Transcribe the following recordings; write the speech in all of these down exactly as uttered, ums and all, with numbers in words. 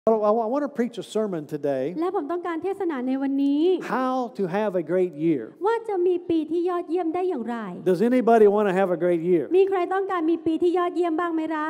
I want to preach a sermon today และผมต้องการเทศนาในวันนี้ how to have a great year ว่าจะมีปีที่ยอดเยี่ยมได้อย่างไร Does anybody want to have a great year มีใครต้องการมีปีที่ยอดเยี่ยมบ้างไหมครับ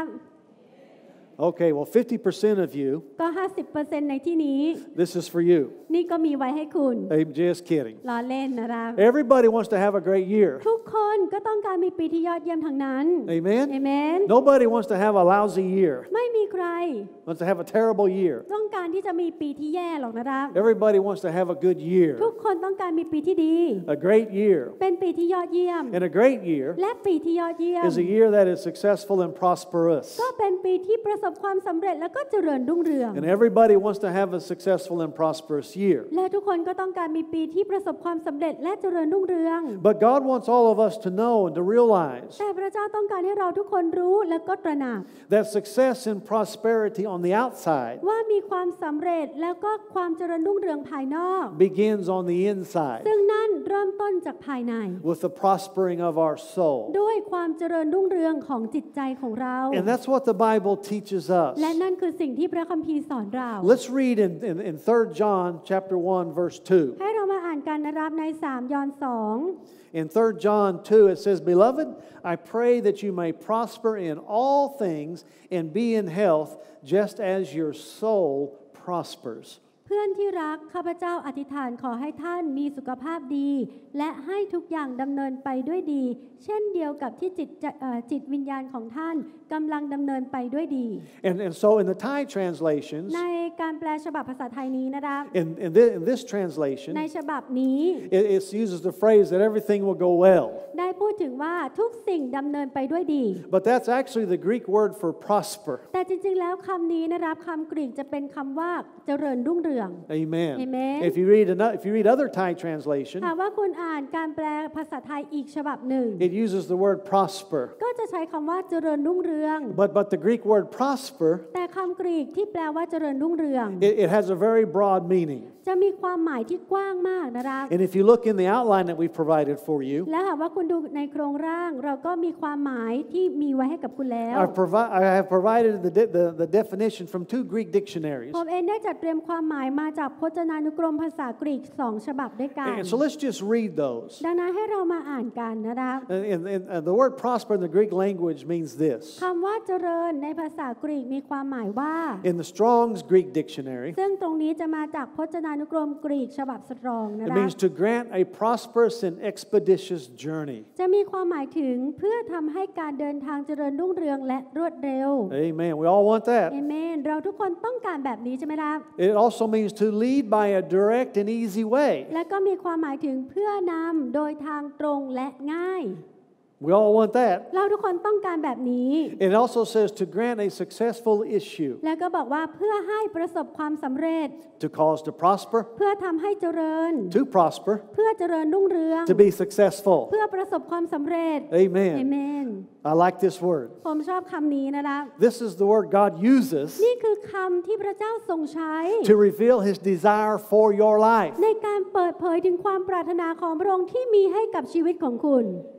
Okay well fifty percent of you ก็ ห้าสิบเปอร์เซ็นต์ ในที่นี้ This is for you นี่ก็มีไว้ให้คุณ I'm just kidding ล้อเล่นนะครับ Everybody wants to have a great year ทุกคนก็ต้องการมีปีที่ยอดเยี่ยมทั้งนั้น Amen Amen Nobody wants to have a lousy year ไม่มีใคร wants to have a terrible year ต้องการที่จะมีปีที่แย่หรอกนะครับ Everybody wants to have a good year ทุกคนต้องการมีปีที่ดี A great year เป็นปีที่ยอดเยี่ยม And a great year และปีที่ยอดเยี่ยม is a year that is successful and prosperous ก็เป็นปีที่ประสบความสำเร็จและก็เจริญรุ่งเรือง And everybody wants to have a successful and prosperous year และทุกคนก็ต้องการมีปีที่ประสบความสำเร็จและเจริญรุ่งเรือง But God wants all of us to know and to realize แต่พระเจ้าต้องการให้เราทุกคนรู้และก็ตระหนัก that success and prosperity on the outside ว่ามีความสำเร็จแล้วก็ความเจริญรุ่งเรืองภายนอก begins on the inside ซึ่งนั่นเริ่มต้นจากภายใน with the prospering of our soul ด้วยความเจริญรุ่งเรืองของจิตใจของเรา And that's what the Bible teaches us และนั่นคือสิ่งที่พระคัมภีร์สอนเรา Let's read in, in, in Third John chapter one verse two ให้เรามาอ่านกันนะครับในสามยอห์นสอง In Third John two it says Beloved I pray that you may prosper in all things and be in health just as your soul prospers เพื่อนที่รักข้าพเจ้าอธิษฐานขอให้ท่านมีสุขภาพดีและให้ทุกอย่างดำเนินไปด้วยดีเช่นเดียวกับที่จิตจิตวิญญาณของท่านกำลังดำเนินไปด้วยดี And and so in the Thai translations ในการแปลฉบับภาษาไทยนี้นะครับ in in this, in this translation ในฉบับนี้ it, it uses the phrase that everything will go well ได้พูดถึงว่าทุกสิ่งดำเนินไปด้วยดี But that's actually the Greek word for prosper แต่จริงๆแล้วคำนี้นะครับคำกรีกจะเป็นคำว่าเจริญรุ่งเรือง Amen. Amen. If you read another, if you read other Thai translation, หากว่าคุณอ่านการแปลภาษาไทยอีกฉบับหนึ่ง it uses the word prosper. ก็จะใช้คำว่าเจริญรุ่งเรือง But but the Greek word prosper, แต่คำกรีกที่แปลว่าเจริญรุ่งเรือง it, it has a very broad meaning. จะมีความหมายที่กว้างมากนะครับ And if you look in the outline that we provided for you, และหากว่าคุณดูในโครงร่างเราก็มีความหมายที่มีไว้ให้กับคุณแล้ว I've provi- I have provided the, de- the the definition from two Greek dictionaries. ผมเองได้จัดเตรียมความหมายมาจากพจนานุกรมภาษากรีกสองฉบับด้วยกัน And so let's just read those. ดังนั้นให้เรามาอ่านกันนะครับ And, and, and the word prosper in the Greek language means this. คำว่าเจริญในภาษากรีกมีความหมายว่า In the Strong's Greek dictionary, ซึ่งตรงนี้จะมาจากพจนานุกรมกรีกฉบับสตรองนะ it ครับ means to grant a prosperous and expeditious journey. จะมีความหมายถึงเพื่อทำให้การเดินทางเจริญรุ่งเรืองและรวดเร็ว Amen. We all want that. เอเมนเราทุกคนต้องการแบบนี้ใช่ไหมครับ It also means to lead by a direct and easy way. และก็มีความหมายถึงเพื่อนำโดยทางตรงและง่าย We all want that. เราทุกคนต้องการแบบนี้ It also says to grant a successful issue, แล้วก็บอกว่าเพื่อให้ประสบความสำเร็จ to cause to prosper, เพื่อทำให้เจริญ to prosper, เพื่อเจริญรุ่งเรือง to be successful. เพื่อประสบความสำเร็จ Amen. เอเมน I like this word. ผมชอบคำนี้นะครับ This is the word God uses นี่คือคำที่พระเจ้าทรงใช้ to reveal His desire for your life. ในการเปิดเผยถึงความปรารถนาของพระองค์ที่มีให้กับชีวิตของคุณ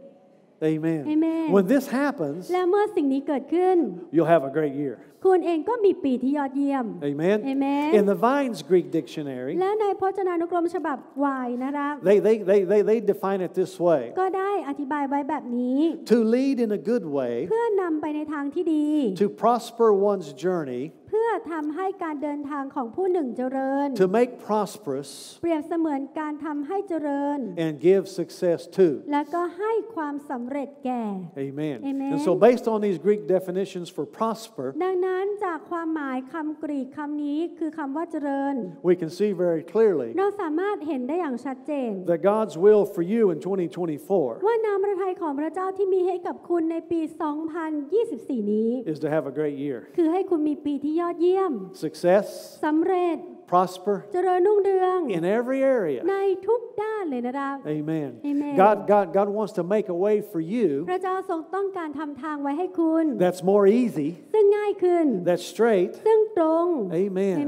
Amen. Amen. When this happens, และเมื่อสิ่งนี้เกิดขึ้น you'll have a great year. คุณเองก็มีปีที่ยอดเยี่ยม Amen. Amen. In the Vine's Greek dictionary, และในพจนานุกรมฉบับวายนะครับ they, they, they, they, they define it this way. ก็ได้อธิบายไว้แบบนี้ To lead in a good way, เพื่อนำไปในทางที่ดี to prosper one's journey, เพื่อทำให้การเดินทางของผู้หนึ่งเจริญ to make prosperous, เปรียบเสมือนการทำให้เจริญ and give success to. และก็ให้ความสำเร็จแก่ Amen. Amen. And so based on these Greek definitions for prosper, ดังนั้นจากความหมายคำกรีกคำนี้คือคำว่าเจริญ we can see very clearly เราสามารถเห็นได้อย่างชัดเจน that God's will for you in twenty twenty-four ว่าน้ำพระทัยของพระเจ้าที่มีให้กับคุณในปี สองพันยี่สิบสี่ นี้ is to have a great year. คือให้คุณมีปีที่ยอดเยี่ยม Success, สำเร็จ prosper เจริญรุ่งเรือง in every area. ในทุกด้านเลยนะครับ Amen. Amen. God, God, God wants to make a way for you พระเจ้าทรงต้องการทำทางไว้ให้คุณ that's more easy, ซึ่งง่ายขึ้น that's straight. ซึ่งตรง Amen. Amen.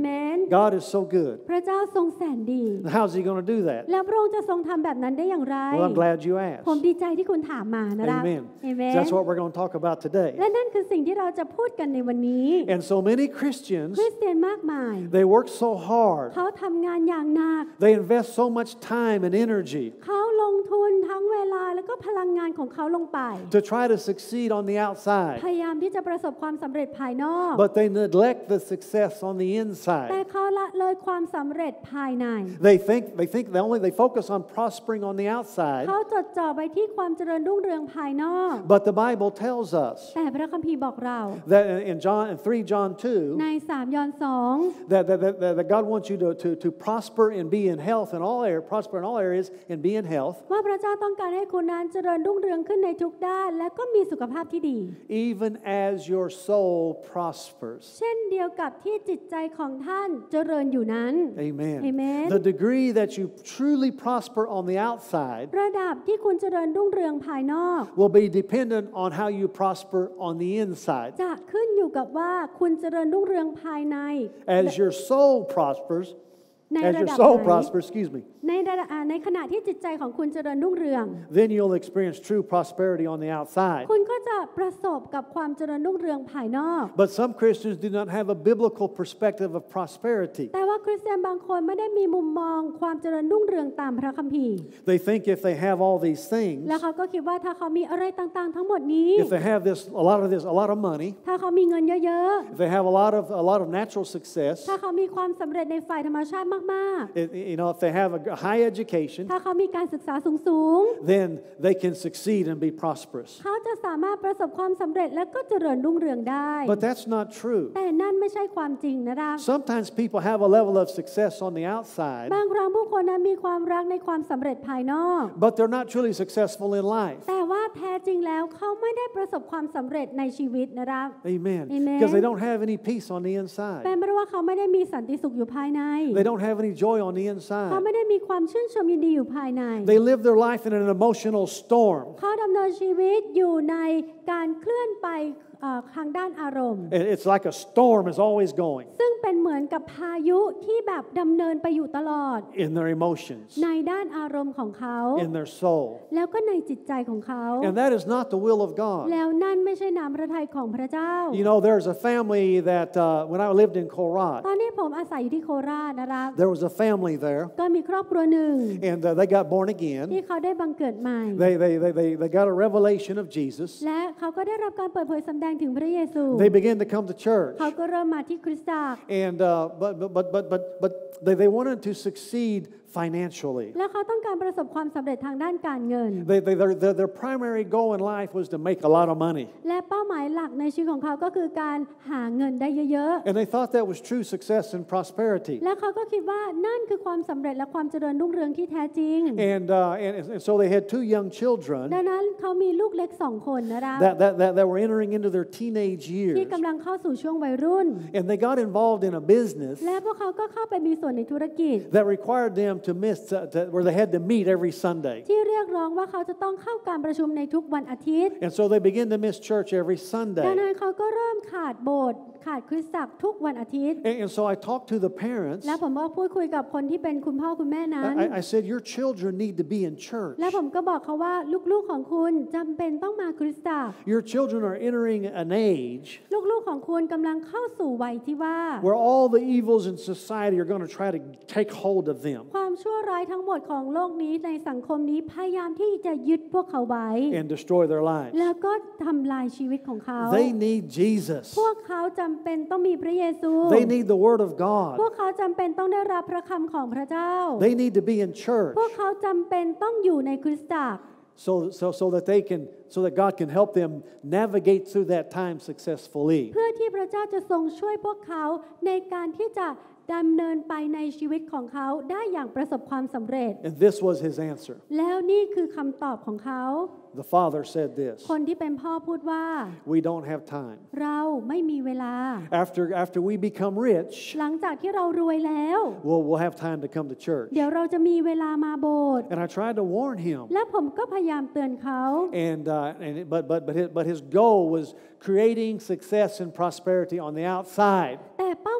God is so good. พระเจ้าทรงแสนดี How's he going to do that? แล้วพระองค์จะทรงทำแบบนั้นได้อย่างไร Well, I'm glad you asked. ผมดีใจที่คุณถามมานะครับ Amen. Amen. So that's what we're going to talk about today. และนั่นคือสิ่งที่เราจะพูดกันในวันนี้ And so many Christians, คริสเตียนมากมาย they work so hard. เขาทำงานอย่างหนัก They invest so much time and energy เขาลงทุนทั้งเวลาแล้วก็พลังงานของเขาลงไป to try to succeed on the outside. พยายามที่จะประสบความสำเร็จภายนอก But they neglect the success on the แต่ inside. เขาละเลยความสำเร็จภายใน They think they think they only they focus on prospering on the outside. เขาจดจ่อไปที่ความเจริญรุ่งเรืองภายนอก But the Bible tells us แต่พระคัมภีร์บอกเรา that in John in three John two ในสามยอห์นสอง that, that, that, that God wants you to, to, to prosper and be in health in all areas, prosper in all areas and be in health, ว่าพระเจ้าต้องการให้คุณนั้นเจริญรุ่งเรืองขึ้นในทุกด้านและก็มีสุขภาพที่ดี even as your soul prospers. เช่นเดียวกับที่จิตใจของท่านเจริญอยู่นั้น Amen. Amen. The degree that you truly prosper on the outside ระดับที่คุณเจริญรุ่งเรืองภายนอก will be dependent on how you prosper on the inside. จะขึ้นอยู่กับว่าคุณเจริญรุ่งเรืองภายใน As your soul prospers, ใน as ระ your ดับ soul ไหน prospers, excuse me, ในระดับอ่าในขณะที่จิตใจของคุณเจริญรุ่งเรือง then you'll experience true prosperity on the outside. คุณก็จะประสบกับความเจริญรุ่งเรืองภายนอก But some Christians do not have a biblical perspective of prosperity. แต่ว่าคริสเตียนบางคนไม่ได้มีมุมมองความเจริญรุ่งเรืองตามพระคัมภีร์ They think if they have all these things, แล้วเขาก็คิดว่าถ้าเขามีอะไรต่างๆ ทั้งหมดนี้ if they have this, a lot of this, a lot of money, ถ้าเขามีเงินเยอะ if they have a lot of a lot of natural success, ๆ ถ้าเขามีความสำเร็จในฝ่ายธรรมชาติมาก it, you know, if they have a high education, ๆ ถ้าเขามีการศึกษาสูง then they can succeed and be prosperous. ๆ เขาจะสามารถประสบความสำเร็จและก็เจริญรุ่งเรืองได้ But that's not true. แต่นั่นไม่ใช่ความจริงนะคะ Sometimes people have a level of success on the outside, บางครั้งผู้คนนั้นมีความรักในความสำเร็จภายนอก but they're not truly successful in life. แต่ว่าแท้จริงแล้วเขาไม่ได้ประสบความสำเร็จในชีวิตนะคะ Amen. Amen. Because they don't have any peace on the เป็น inside. เพราะว่าเขาไม่ได้มีสันติสุขอยู่ภายใน They don't have any joy on the เขา inside. ไม่ได้มีความชื่นชมยินดีอยู่ภายใน They live their life in an emotional storm. เขาดำเนินชีวิตอยู่ในการเคลื่อนไปเอ่อทางด้านอารมณ์ It- It's like a storm is always going ซึ่งเป็นเหมือนกับพายุที่แบบดำเนินไปอยู่ตลอด in their emotions, ในด้านอารมณ์ของเขา in their soul. แล้วก็ในจิตใจของเขา And that is not the will of God. แล้วนั่นไม่ใช่น้ำพระทัยของพระเจ้า You know, there's a family that uh, when I lived in ต Korat, อนนี้ผมอาศัยอยู่ที่โคราชนะคะ there was a family there, ก็มีครอบครัวหนึ่ง and uh, they got born again. ที่เขาได้บังเกิดใหม่ They, they, they, they, they got a revelation of Jesus. และเขาก็ได้รับการเปิดเผยสำแดงถึงพระเยซู They began to come to church. เขาก็เริ่มมาที่คริสตจักร And uh, but, but, but, but, but they, they wanted to succeed financially. แล้วเขาต้องการประสบความสำเร็จทางด้านการเงิน They, they, their, their, their primary goal in life was to make a lot of money. และเป้าหมายหลักในชีวิตของเขาก็คือการหาเงินได้เยอะ And they thought that was true success and prosperity. ๆ และเขาก็คิดว่านั่นคือความสำเร็จและความเจริญรุ่งเรืองที่แท้จริง And, uh, and, and so they had two young children ดังนั้นเขามีลูกเล็กสองคนนะคะ that, that, that, that were entering into their teenage ที่ years. กำลังเข้าสู่ช่วงวัยรุ่น And they got involved in a business และพวกเขาก็เข้าไปมีส่วนในธุรกิจ that required them to miss, uh, to, where they had to meet every Sunday. ที่เรียกร้องว่าเขาจะต้องเข้าการประชุมในทุกวันอาทิตย์ And so they began to miss church every ดัง Sunday. นั้นเขาก็เริ่มขาดโบสถ์ขาดคริสตจักรทุกวันอาทิตย์ And, and so I talked to the parents. และผมก็พูดคุยกับคนที่เป็นคุณพ่อคุณแม่นั้น I, I said, your children need to be in church. และผมก็บอกเขาว่าลูกๆของคุณจำเป็นต้องมาคริสตจักร Your children are entering an age ลูกๆของคุณกำลังเข้าสู่วัยที่ว่า where all the evils in society are going to try to take hold of them ความชั่วร้ายทั้งหมดของโลกนี้ในสังคมนี้พยายามที่จะยึดพวกเขาไว้ and destroy their lives. แล้วก็ทำลายชีวิตของเขา They need Jesus. พวกเขาจำเป็นต้องมีพระเยซู They need the Word of พว God. กเขาจำเป็นต้องได้รับพระคำของพระเจ้า They need to be in church พวกเขาจำเป็นต้องอยู่ในคริสตจักร so, so, so that they can, so that God can help them navigate through that time successfully. เพื่อที่พระเจ้าจะทรงช่วยพวกเขาในการที่จะดำเนินไปในชีวิตของเขาได้อย่างประสบความสำเร็จ And this was his answer. แล้วนี่คือคำตอบของเขา The father said this, คนที่เป็นพ่อพูดว่า we don't have time. เราไม่มีเวลา After, after we become rich, หลังจากที่เรารวยแล้ว we'll, we'll have time to come to church. เดี๋ยวเราจะมีเวลามาโบสถ์ And I tried to warn him. และผมก็พยายามเตือนเขา And, uh, and it- but, but, but, his, but his goal was creating success and prosperity on the outside. แต่เป้า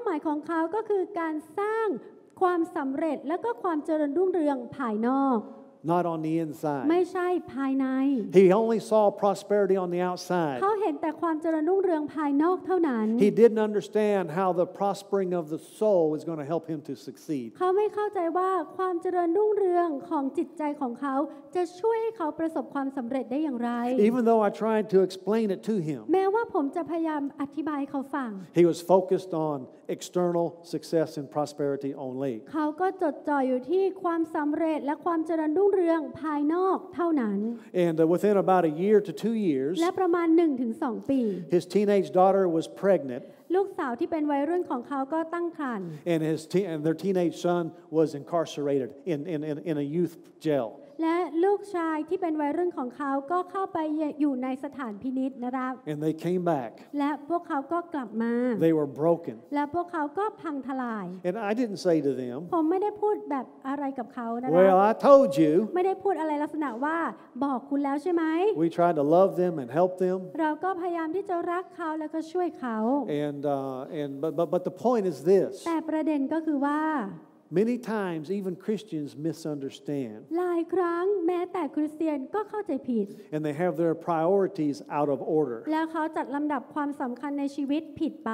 หมายของเขาก็คือการสร้างความสำเร็จและก็ความเจริญรุ่งเรืองภายนอก not on the inside. ไม่ใช่ภายใน He only saw prosperity on the outside. เขาเห็นแต่ความเจริญรุ่งเรืองภายนอกเท่านั้น He didn't understand how the prospering of the soul is going to help him to succeed. เขาไม่เข้าใจว่าความเจริญรุ่งเรืองของจิตใจของเขาจะช่วยให้เขาประสบความสำเร็จได้อย่างไร Even though I tried to explain it to him, แม้ว่าผมจะพยายามอธิบายให้เขาฟัง he was focused on external success and prosperity only. เขาก็จดจ่ออยู่ที่ความสำเร็จและความเจริญรุ่งเรืองภายนอกเท่านั้น And uh, within about a year to two years, และประมาณ หนึ่งถึงสอง ปี his teenage daughter was pregnant, ลูกสาวที่เป็นวัยรุ่นของเขาก็ตั้งครรภ์ and his te- and their teenage son was incarcerated in, in, in, in a youth jail. และลูกชายที่เป็นวัยรุ่นของเขาก็เข้าไปอยู่ในสถานพินิจนะครับ And they came back. และพวกเขาก็กลับมา They were broken. และพวกเขาก็พังทลาย And I didn't say to them, ผมไม่ได้พูดแบบอะไรกับเขานะค well, รับ I told you. ไม่ได้พูดอะไรลักษณะว่าบอกคุณแล้วใช่ไหม We tried to love them and help them. เราก็พยายามที่จะรักเขาแล้วก็ช่วยเขา And, uh, and but, but, but the point is this. แต่ประเด็นก็คือว่า Many times, even Christians misunderstand, หลายครั้งแม้แต่คริสเตียนก็เข้าใจผิด and they have their priorities out of order. แล้วเขาจัดลำดับความสำคัญในชีวิตผิดไป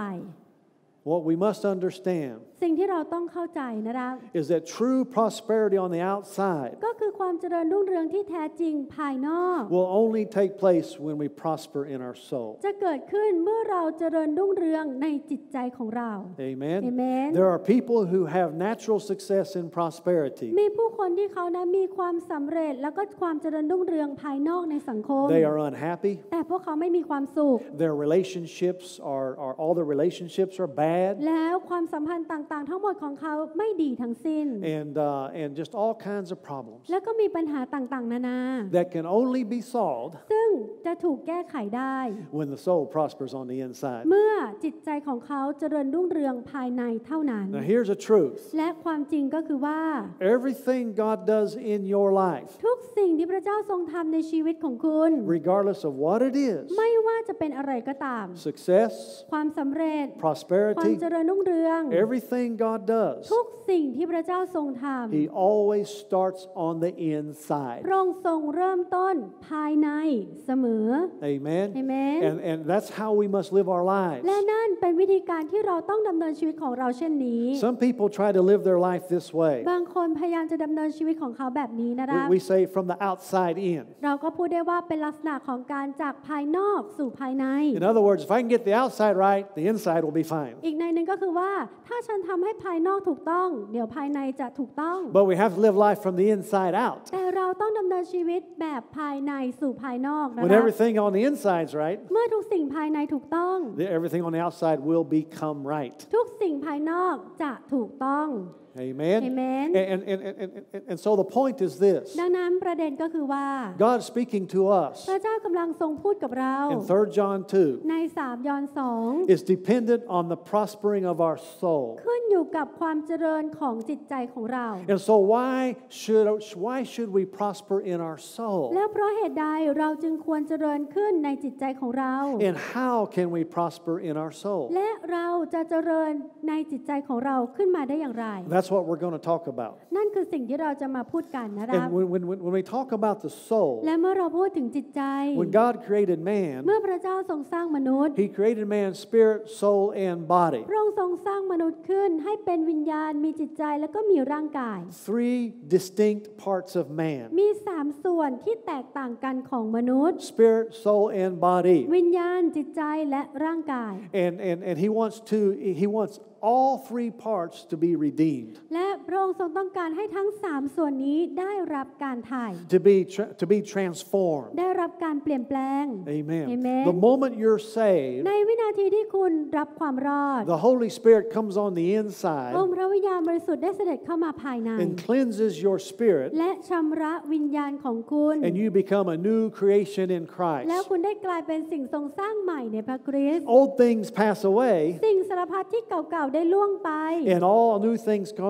What we must understand สิ่งที่เราต้องเข้าใจนะครับ is that true prosperity on the outside ก็คือความเจริญรุ่งเรืองที่แท้จริงภายนอก will only take place when we prosper in our soul. จะเกิดขึ้นเมื่อเราเจริญรุ่งเรืองในจิตใจของเรา Amen. Amen. There are people who have natural success in prosperity. มีผู้คนที่เขานะมีความสำเร็จแล้วก็ความเจริญรุ่งเรืองภายนอกในสังคม They are unhappy. แต่พวกเขาไม่มีความสุข Their relationships are, are all their relationships are bad, แล้วความสัมพันธ์ต่างๆ ทั้งหมดของเขาไม่ดีทั้งสิ้น and uh, and just all kinds of problems แล้วก็มีปัญหาต่างๆ นานา that can only be solved ซึ่งจะถูกแก้ไขได้ when the soul prospers on the inside. เมื่อจิตใจของเขาเจริญรุ่งเรืองภายในเท่านั้น Now here's a truth. และความจริงก็คือว่า Everything God does in your life, ทุกสิ่งที่พระเจ้าทรงทำในชีวิตของคุณ regardless of what it is, ไม่ว่าจะเป็นอะไรก็ตาม success, ความสำเร็จ ความ prosperity, เจริญรุ่งเรือง everything God does, ทุกสิ่งที่พระเจ้าทรงท He always starts on the ำ inside. พระองค์ทรงเริ่มต้นภายในเสมอ Amen. Amen. And and that's how we must live our lives. และนั่นเป็นวิธีการที่เราต้องดำเนินชีวิตของเราเช่นนี้ Some people try to live their life this way. บางคนพยายามจะดำเนินชีวิตของเขาแบบนี้นะครับ We, we say from the outside in. เราก็พูดได้ว่าเป็นลักษณะของการจากภายนอกสู่ภายใน In other words, if I can get the outside right, the inside will be fine. อีกในหนึ่งก็คือว่าถ้าฉันทำให้ภายนอกถูกต้องเดี๋ยวภายในจะถูกต้อง But we have to live life from the inside out. แต่เราต้องดำเนินชีวิตแบบภายในสู่ภายนอกนะ When ครับ everything on the inside's right, เมื่อทุกสิ่งภายในถูกต้อง the- everything on the outside will become right. ทุกสิ่งภายนอกจะถูกต้อง Amen. Amen. And, and, and, and, and, and so the point is this. ดังนั้นประเด็นก็คือว่า God speaking to us พระเจ้ากำลังทรงพูดกับเรา in Third John two ในสามยอห์นสอง is dependent on the prospering of our soul. ขึ้นอยู่กับความเจริญของจิตใจของเรา And so why should, why should we prosper in our soul? แล้วเพราะเหตุใดเราจึงควรเจริญขึ้นในจิตใจของเรา And how can we prosper in our soul? และเราจะเจริญในจิตใจของเราขึ้นมาได้อย่างไร That's what we're going to talk about. นั่นคือสิ่งที่เราจะมาพูดกันนะครับ And when, when, when we talk about the soul, และเมื่อเราพูดถึงจิตใจ when God created man, เมื่อพระเจ้าทรงสร้างมนุษย์ He created man's spirit, soul, and body. พระองค์ทรงสร้างมนุษย์ขึ้นให้เป็นวิญญาณมีจิตใจแล้วก็มีร่างกาย Three distinct parts of man: มีสามส่วนที่แตกต่างกันของมนุษย์ spirit, soul, and body. วิญญาณจิตใจและร่างกาย And, and, and He wants to, He wants all three parts to be redeemed, และพระองค์ทรงต้องการให้ทั้งสามส่วนนี้ได้รับการไถ่ to be, tra- to be transformed. ได้รับการเปลี่ยนแปลง Amen. Amen. The moment you're saved, ในวินาทีที่คุณรับความรอด the Holy Spirit comes on the inside องค์พระวิญญาณบริสุทธิ์ได้เสด็จเข้ามาภายใน and cleanses your spirit, และชำระวิญญาณของคุณ and you become a new creation in แล้ว Christ. คุณได้กลายเป็นสิ่งทรงสร้างใหม่ในพระคริสต์ Old things pass away, สิ่งสารพัดที่เก่าๆได้ล่วงไป and all new things come that are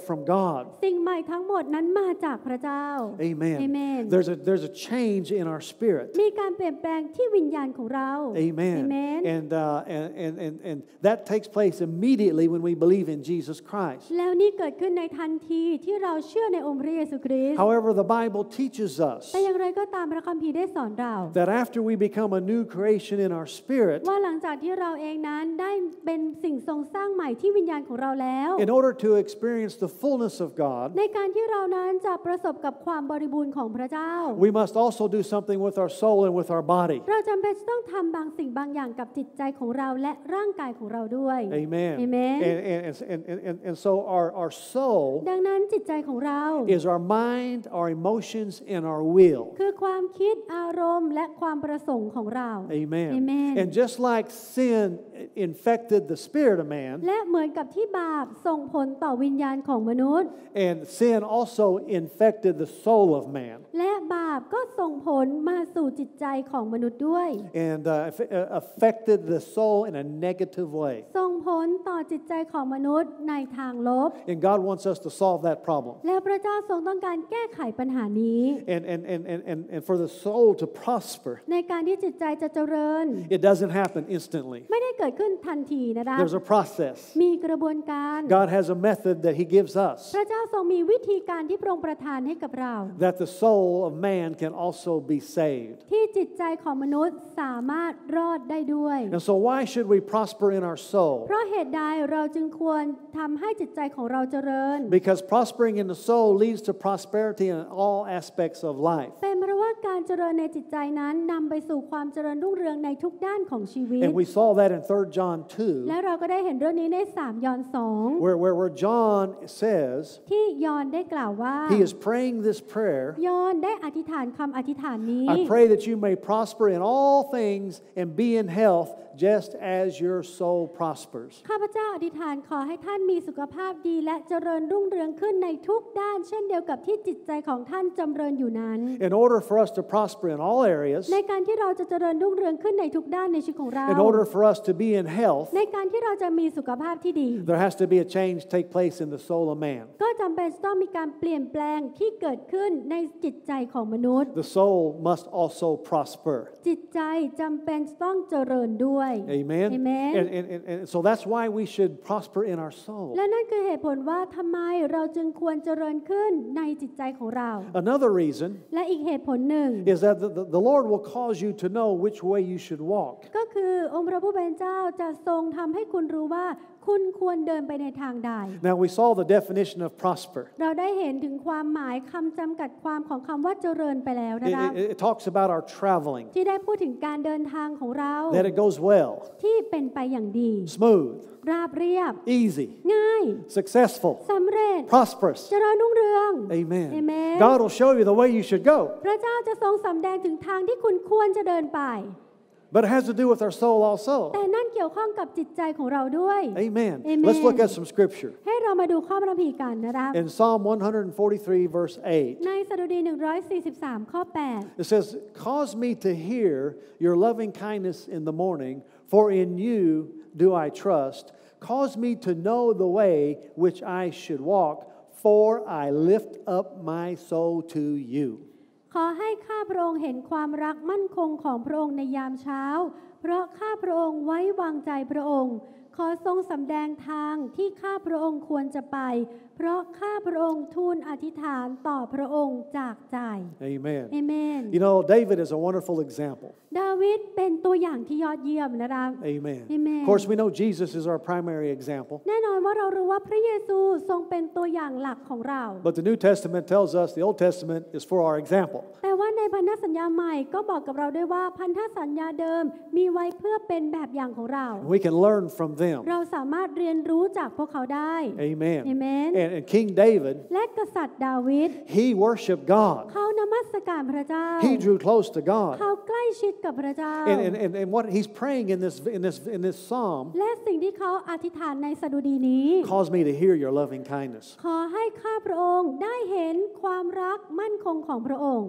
from God. สิ่งใหม่ทั้งหมดนั้นมาจากพระเจ้า Amen. Amen. There's a there's a change in our spirit. มีการเปลี่ยนแปลงที่วิญญาณของเรา Amen. Amen. And, uh, and, and, and, and that takes place immediately when we believe in Jesus Christ. แล้วนี่เกิดขึ้นในทันทีที่เราเชื่อในองค์พระเยซูคริสต์ However, the Bible teaches us แต่อย่างไรก็ตามพระคัมภีร์ได้สอนเรา that after we become a new creation in our spirit, ว่าหลังจากที่เราเองนั้นได้เป็นสิ่งทรงสร้างใหม่ที่วิญญาณของเราแล้ว in order to experience the fullness of God, ในการที่เรานั้นจะประสบกับความบริบูรณ์ของพระเจ้า we must also do something with our soul and with our body. เราจำเป็นจะต้องทำบางสิ่งบางอย่างกับจิตใจของเราและร่างกายของเราด้วย Amen. Amen. And, and, and, and, and, and so our, our soul ดังนั้นจิตใจของเรา is our mind, our emotions, and our will. คือความคิดอารมณ์และความประสงค์ของเรา Amen. Amen. And just like sin infected the spirit of man, และเหมือนกับที่บาปส่งผลต่อวิญญาณของมนุษย์ and sin also infected the soul of man, และบาปก็ส่งผลมาสู่จิตใจของมนุษย์ด้วย and uh, affected the soul in a negative way. ส่งผลต่อจิตใจของมนุษย์ในทางลบ And God wants us to solve that problem. แล้วพระเจ้าทรงต้องการแก้ไขปัญหานี้ And, and, and, and, and, and for the soul to prosper, ในการที่จิตใจจะเจริญ it doesn't happen instantly. ไม่ได้เกิดขึ้นทันทีนะคะ There's a process. มีกระบวนการ God has a method that He gives us พระเจ้าทรงมีวิธีการที่พระองค์ประทานให้กับเรา that the soul of man can also be saved. ที่จิตใจของมนุษย์สามารถรอดได้ด้วย And so, why should we prosper in our soul? เพราะเหตุใดเราจึงควรทำให้จิตใจของเราเจริญ Because prospering in the soul leads to prosperity in all aspects of life. เป็นเพราะว่าการเจริญในจิตใจนั้นนำไปสู่ความเจริญรุ่งเรืองในทุกด้านของชีวิต And we saw that in Third John two, และเราก็ได้เห็นเรื่องนี้ในสามยอห์นสอง where, where, where John says ที่ยอห์นได้กล่าวว่า he is praying this prayer. ยอห์นได้อธิษฐานคำอธิษฐานนี้ I pray that you may prosper in all things and be in health just as your soul prospers. ข้าพเจ้าอธิษฐานขอให้ท่านมีสุขภาพดีและเจริญรุ่งเรืองขึ้นในทุกด้านเช่นเดียวกับที่จิตใจของท่านจำเริญอยู่นั้น In order for us to prosper in all areas, ในการที่เราจะเจริญรุ่งเรืองขึ้นในทุกด้านในชีวิตของเรา in order for us to be in health, ในการที่เราจะมีสุขภาพที่ดี there has to be a change take place in the soul of man. ก็จำเป็นจะต้องมีการเปลี่ยนแปลงที่เกิดขึ้นในจิตใจของมนุษย์ The soul must also prosper. จิตใจจำเป็นจะต้องเจริญด้วย Amen. Amen. And, and, and, and so that's why we should prosper in our soul. และนั่นคือเหตุผลว่าทำไมเราจึงควรเจริญขึ้นในจิตใจของเรา Another reason และอีกเหตุผลหนึ่ง is that the, the, the Lord will cause you to know which way you should walk. ก็คือองค์พระผู้เป็นเจ้าจะทรงทำให้คุณรู้ว่าคุณควรเดินไปในทางใด Now we saw the definition of prosper. เราได้เห็นถึงความหมายคำจำกัดความของคำว่าเจริญไปแล้ว It, นะคะ it, it talks about our traveling, ที่ได้พูดถึงการเดินทางของเรา that it goes well, ที่เป็นไปอย่างดี smooth, ราบเรียบ easy, ง่าย successful, สำเร็จ prosperous. เจริญรุ่งเรือง Amen. Amen. God will show you the way you should go, พระเจ้าจะทรงสำแดงถึงทางที่คุณควรจะเดินไป but it has to do with our soul also. แต่นั่นเกี่ยวข้องกับจิตใจของเราด้วย Amen. Amen. Let's look at some scripture. ให้เรามาดูข้อพระคัมภีร์กันนะคะ In Psalm one forty-three, verse eight, ในสดุดีหนึ่งร้อยสี่สิบสามข้อแปด it says, Cause me to hear your loving kindness in the morning, for in you do I trust. Cause me to know the way which I should walk, for I lift up my soul to you. ขอให้ข้าพระองค์เห็นความรักมั่นคงของพระองค์ในยามเช้าเพราะข้าพระองค์ไว้วางใจพระองค์ขอทรงสำแดงทางที่ข้าพระองค์ควรจะไปเพราะข้าพระองค์ทูลอธิษฐานต่อพระองค์จากใจ Amen. เอเมน You know, David is a wonderful example. ดาวิดเป็นตัวอย่างที่ยอดเยี่ยมนะคะ Amen. Amen. Of course, we know Jesus is our primary example. แน่นอนว่าเรารู้ว่าพระเยซูทรงเป็นตัวอย่างหลักของเรา But the New Testament tells us the Old Testament is for our example. แต่ว่าในพันธสัญญาใหม่ก็บอกกับเราด้วยว่าพันธสัญญาเดิมมีไว้เพื่อเป็นแบบอย่างของเรา We can learn from them. เราสามารถเรียนรู้จากพวกเขาได้ Amen. Amen. And, and King David, และกษัตริย์ดาวิด he worshiped God. เขานมัสการพระเจ้า He drew close to God. เขาใกล้ชิดกับพระเจ้า And, and, and, and what he's praying in this, in, this, in this psalm, และสิ่งที่เขาอธิษฐานในสดุดีนี้ cause me to hear your loving kindness. ขอให้ข้าพระองค์ได้เห็นความรักมั่นคงของพระองค์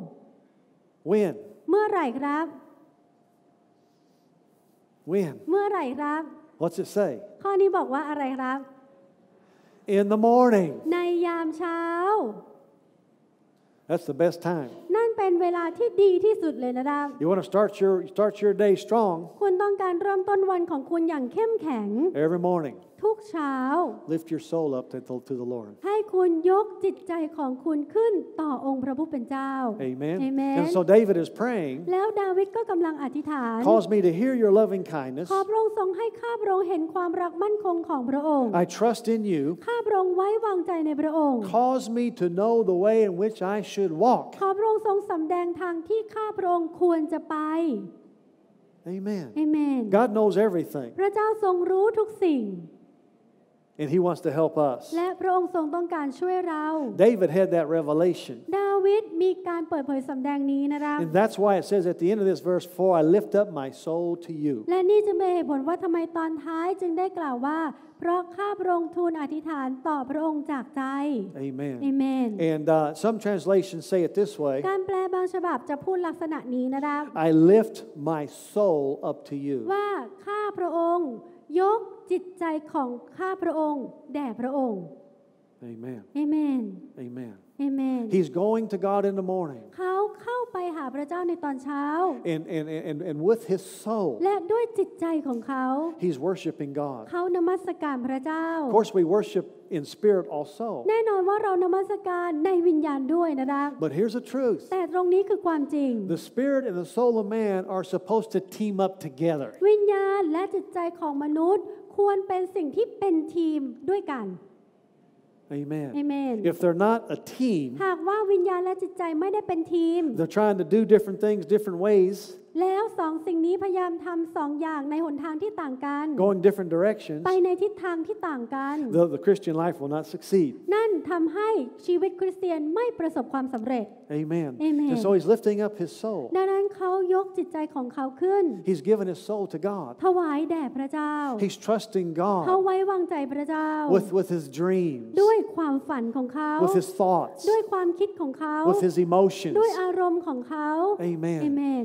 When? เมื่อไหร่ครับ When? เมื่อไหร่ครับ What's it say? ข้อนี้บอกว่าอะไรครับ In the morning. ในยามเช้า That's the best time. นั่นเป็นเวลาที่ดีที่สุดเลยนะครับ You want to start your start your day strong คุณต้องการเริ่มต้นวันของคุณอย่างเข้มแข็ง every morning. ทุกเช้า Lift your soul up to, to the Lord. ให้คุณยกจิตใจของคุณขึ้นต่อองค์พระผู้เป็นเจ้า Amen. Amen. And so David is praying, แล้วดาวิดก็กำลังอธิษฐาน cause me to hear your loving kindness. ขอพระองค์ทรงให้ข้าพระองค์เห็นความรักมั่นคงของพระองค์ I trust in you. ข้าพระองค์ไว้วางใจในพระองค์ Cause me to know the way in which I should walk. ขอพระองค์ทรงสำแดงทางที่ข้าพระองค์ควรจะไป Amen. Amen. God knows everything, พระเจ้าทรงรู้ทุกสิ่ง and He wants to help us. และพระองค์ทรงต้องการช่วยเรา David had that revelation. ดาวิดมีการเปิดเผยสำแดงนี้นะครับ And that's why it says at the end of this verse, For I lift up my soul to you. และนี่จึงเป็นเหตุผลว่าทำไมตอนท้ายจึงได้กล่าวว่าเพราะข้าพระองค์ทูลอธิษฐานต่อพระองค์จากใจ Amen. Amen. And uh, some translations say it this way, การแปลบางฉบับจะพูดลักษณะนี้นะครับ I lift my soul up to you. ว่าข้าพระองค์ยกจิตใจของข้าพระองค์แด่พระองค์ Amen. Amen. Amen. Amen. He's going to God in the morning. เขาเข้าไปหาพระเจ้าในตอนเช้า And, and, and, and with his soul, และด้วยจิตใจของเขา he's worshiping God. เขานมัสการพระเจ้า Of course, we worship in spirit also. แน่นอนว่าเรานมัสการในวิญญาณด้วยนะครับ But here's the truth. แต่ตรงนี้คือความจริง The spirit and the soul of man are supposed to team up together. วิญญาณและจิตใจของมนุษย์ควรเป็นสิ่งที่เป็นทีมด้วยกัน Amen. Amen. If they're not a team, หากว่าวิญญาณและจิตใจไม่ได้เป็นทีม they're trying to do different things different ways, แล้วสองสิ่งนี้พยายามทำสองอย่างในหนทางที่ต่างกัน going different directions, ไปในทิศทางที่ต่างกัน the, the Christian life will not succeed. นั่นทำให้ชีวิตคริสเตียนไม่ประสบความสำเร็จ Amen. Amen. And so he's lifting up his soul. ดังนั้นเขายกจิตใจของเขาขึ้น He's given his soul to God. ถวายแด่พระเจ้า He's trusting เขา God ไว้วางใจพระเจ้า with, with his dreams, ด้วยความฝันของเขา with his thoughts, ด้วยความคิดของเขา with his emotions. ด้วยอารมณ์ของเขา Amen. Amen.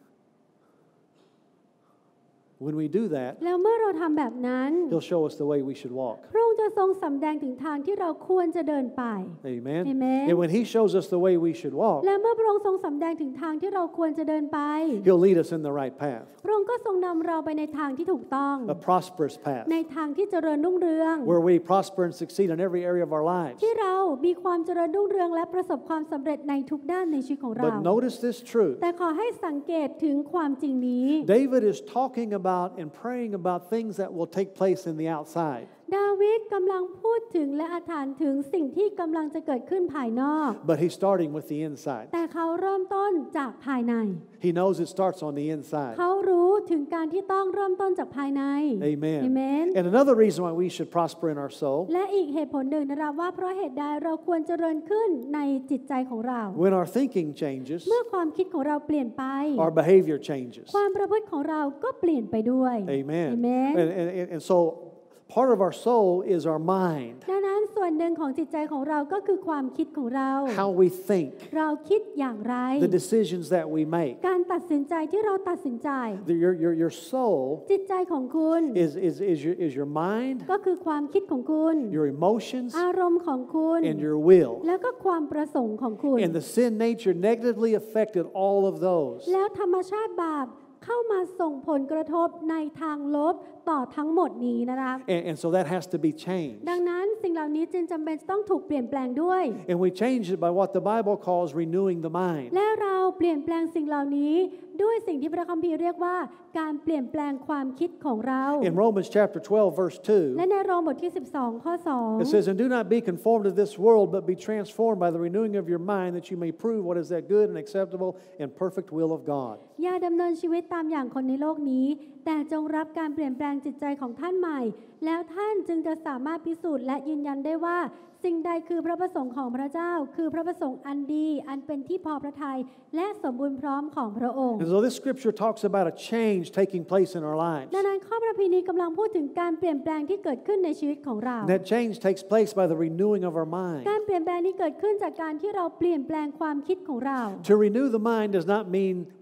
When we do that, แล้วเมื่อเราทำแบบนั้น he'll show us the way we should walk. พระองค์จะทรงสำแดงถึงทางที่เราควรจะเดินไป Amen. Amen. And when he shows us the way we should walk, และเมื่อพระองค์ทรงสำแดงถึงทางที่เราควรจะเดินไป he'll lead us in the right path, พระองค์ก็ทรงนำเราไปในทางที่ถูกต้อง a prosperous path, ในทางที่เจริญรุ่งเรือง where we prosper and succeed in every area of our lives. ที่เรามีความเจริญรุ่งเรืองและประสบความสำเร็จในทุกด้านในชีวิตของเรา But notice this truth. แต่ขอให้สังเกตถึงความจริงนี้ David is talking about and praying about things that will take place in the outside. ดาวิดกำลังพูดถึงและอธิษฐานถึงสิ่งที่กำลังจะเกิดขึ้นภายนอก But he's starting with the inside. แต่เขาเริ่มต้นจากภายใน He knows it starts on the inside. เขารู้ถึงการที่ต้องเริ่มต้นจากภายใน Amen. Amen. And another reason why we should prosper in our soul, และอีกเหตุผลหนึ่งนะครับว่าเพราะเหตุใดเราควรเจริญขึ้นในจิตใจของเรา when our thinking changes, เมื่อความคิดของเราเปลี่ยนไป our behavior changes. ความประพฤติของเราก็เปลี่ยนไปด้วย Amen. Amen. And, and, and so part of our soul is our mind, ดังนั้นส่วนหนึ่งของจิตใจของเราก็คือความคิดของเรา how we think, เราคิดอย่างไร the decisions that we make. การตัดสินใจที่เราตัดสินใจ The- Your, your, your soul จิตใจของคุณ is, is, is, your, is your mind, ก็คือความคิดของคุณ your emotions, อารมณ์ของคุณ and your will. แล้วก็ความประสงค์ของคุณ And the sin nature negatively affected all of those. แล้วธรรมชาติบาปเข้ามาส่งผลกระทบในทางลบต่อทั้งหมดนี้นะคะ And, and so that has to be changed. ดังนั้นสิ่งเหล่านี้จึงจำเป็นต้องถูกเปลี่ยนแปลงด้วย And we change it by what the Bible calls renewing the mind. และเราเปลี่ยนแปลงสิ่งเหล่านี้ด้วยสิ่งที่พระคัมภีร์เรียกว่าการเปลี่ยนแปลงความคิดของเรา In Romans chapter twelve, verse two, และในโรมบทที่สิบสองข้อสอง it says, And do not be conformed to this world, but be transformed by the renewing of your mind, that you may prove what is that good and acceptable and perfect will of God. อย่าดำเนินชีวิตตามอย่างคนในโลกนี้ แต่จงรับการเปลี่ยนแปลงจิตใจของท่านใหม่ แล้วท่านจึงจะสามารถพิสูจน์และยืนยันได้ว่าสิ่งใดคือพระประสงค์ของพระเจ้า คือพระประสงค์อันดี อันเป็นที่พอพระทัยและสมบูรณ์พร้อมของพระองค์ And so this scripture talks about a change taking place in our lives. ดังนั้นข้อพระพีนี้กำลังพูดถึงการเปลี่ยนแปลงที่เกิดขึ้นในชีวิตของเรา And that change takes place by the renewing of our mind. การเปลี่ยนแปลงนี้เกิดขึ้นจากการที่เราเปลี่ยนแปลงความคิดของเรา To renew the mind does not mean we memorize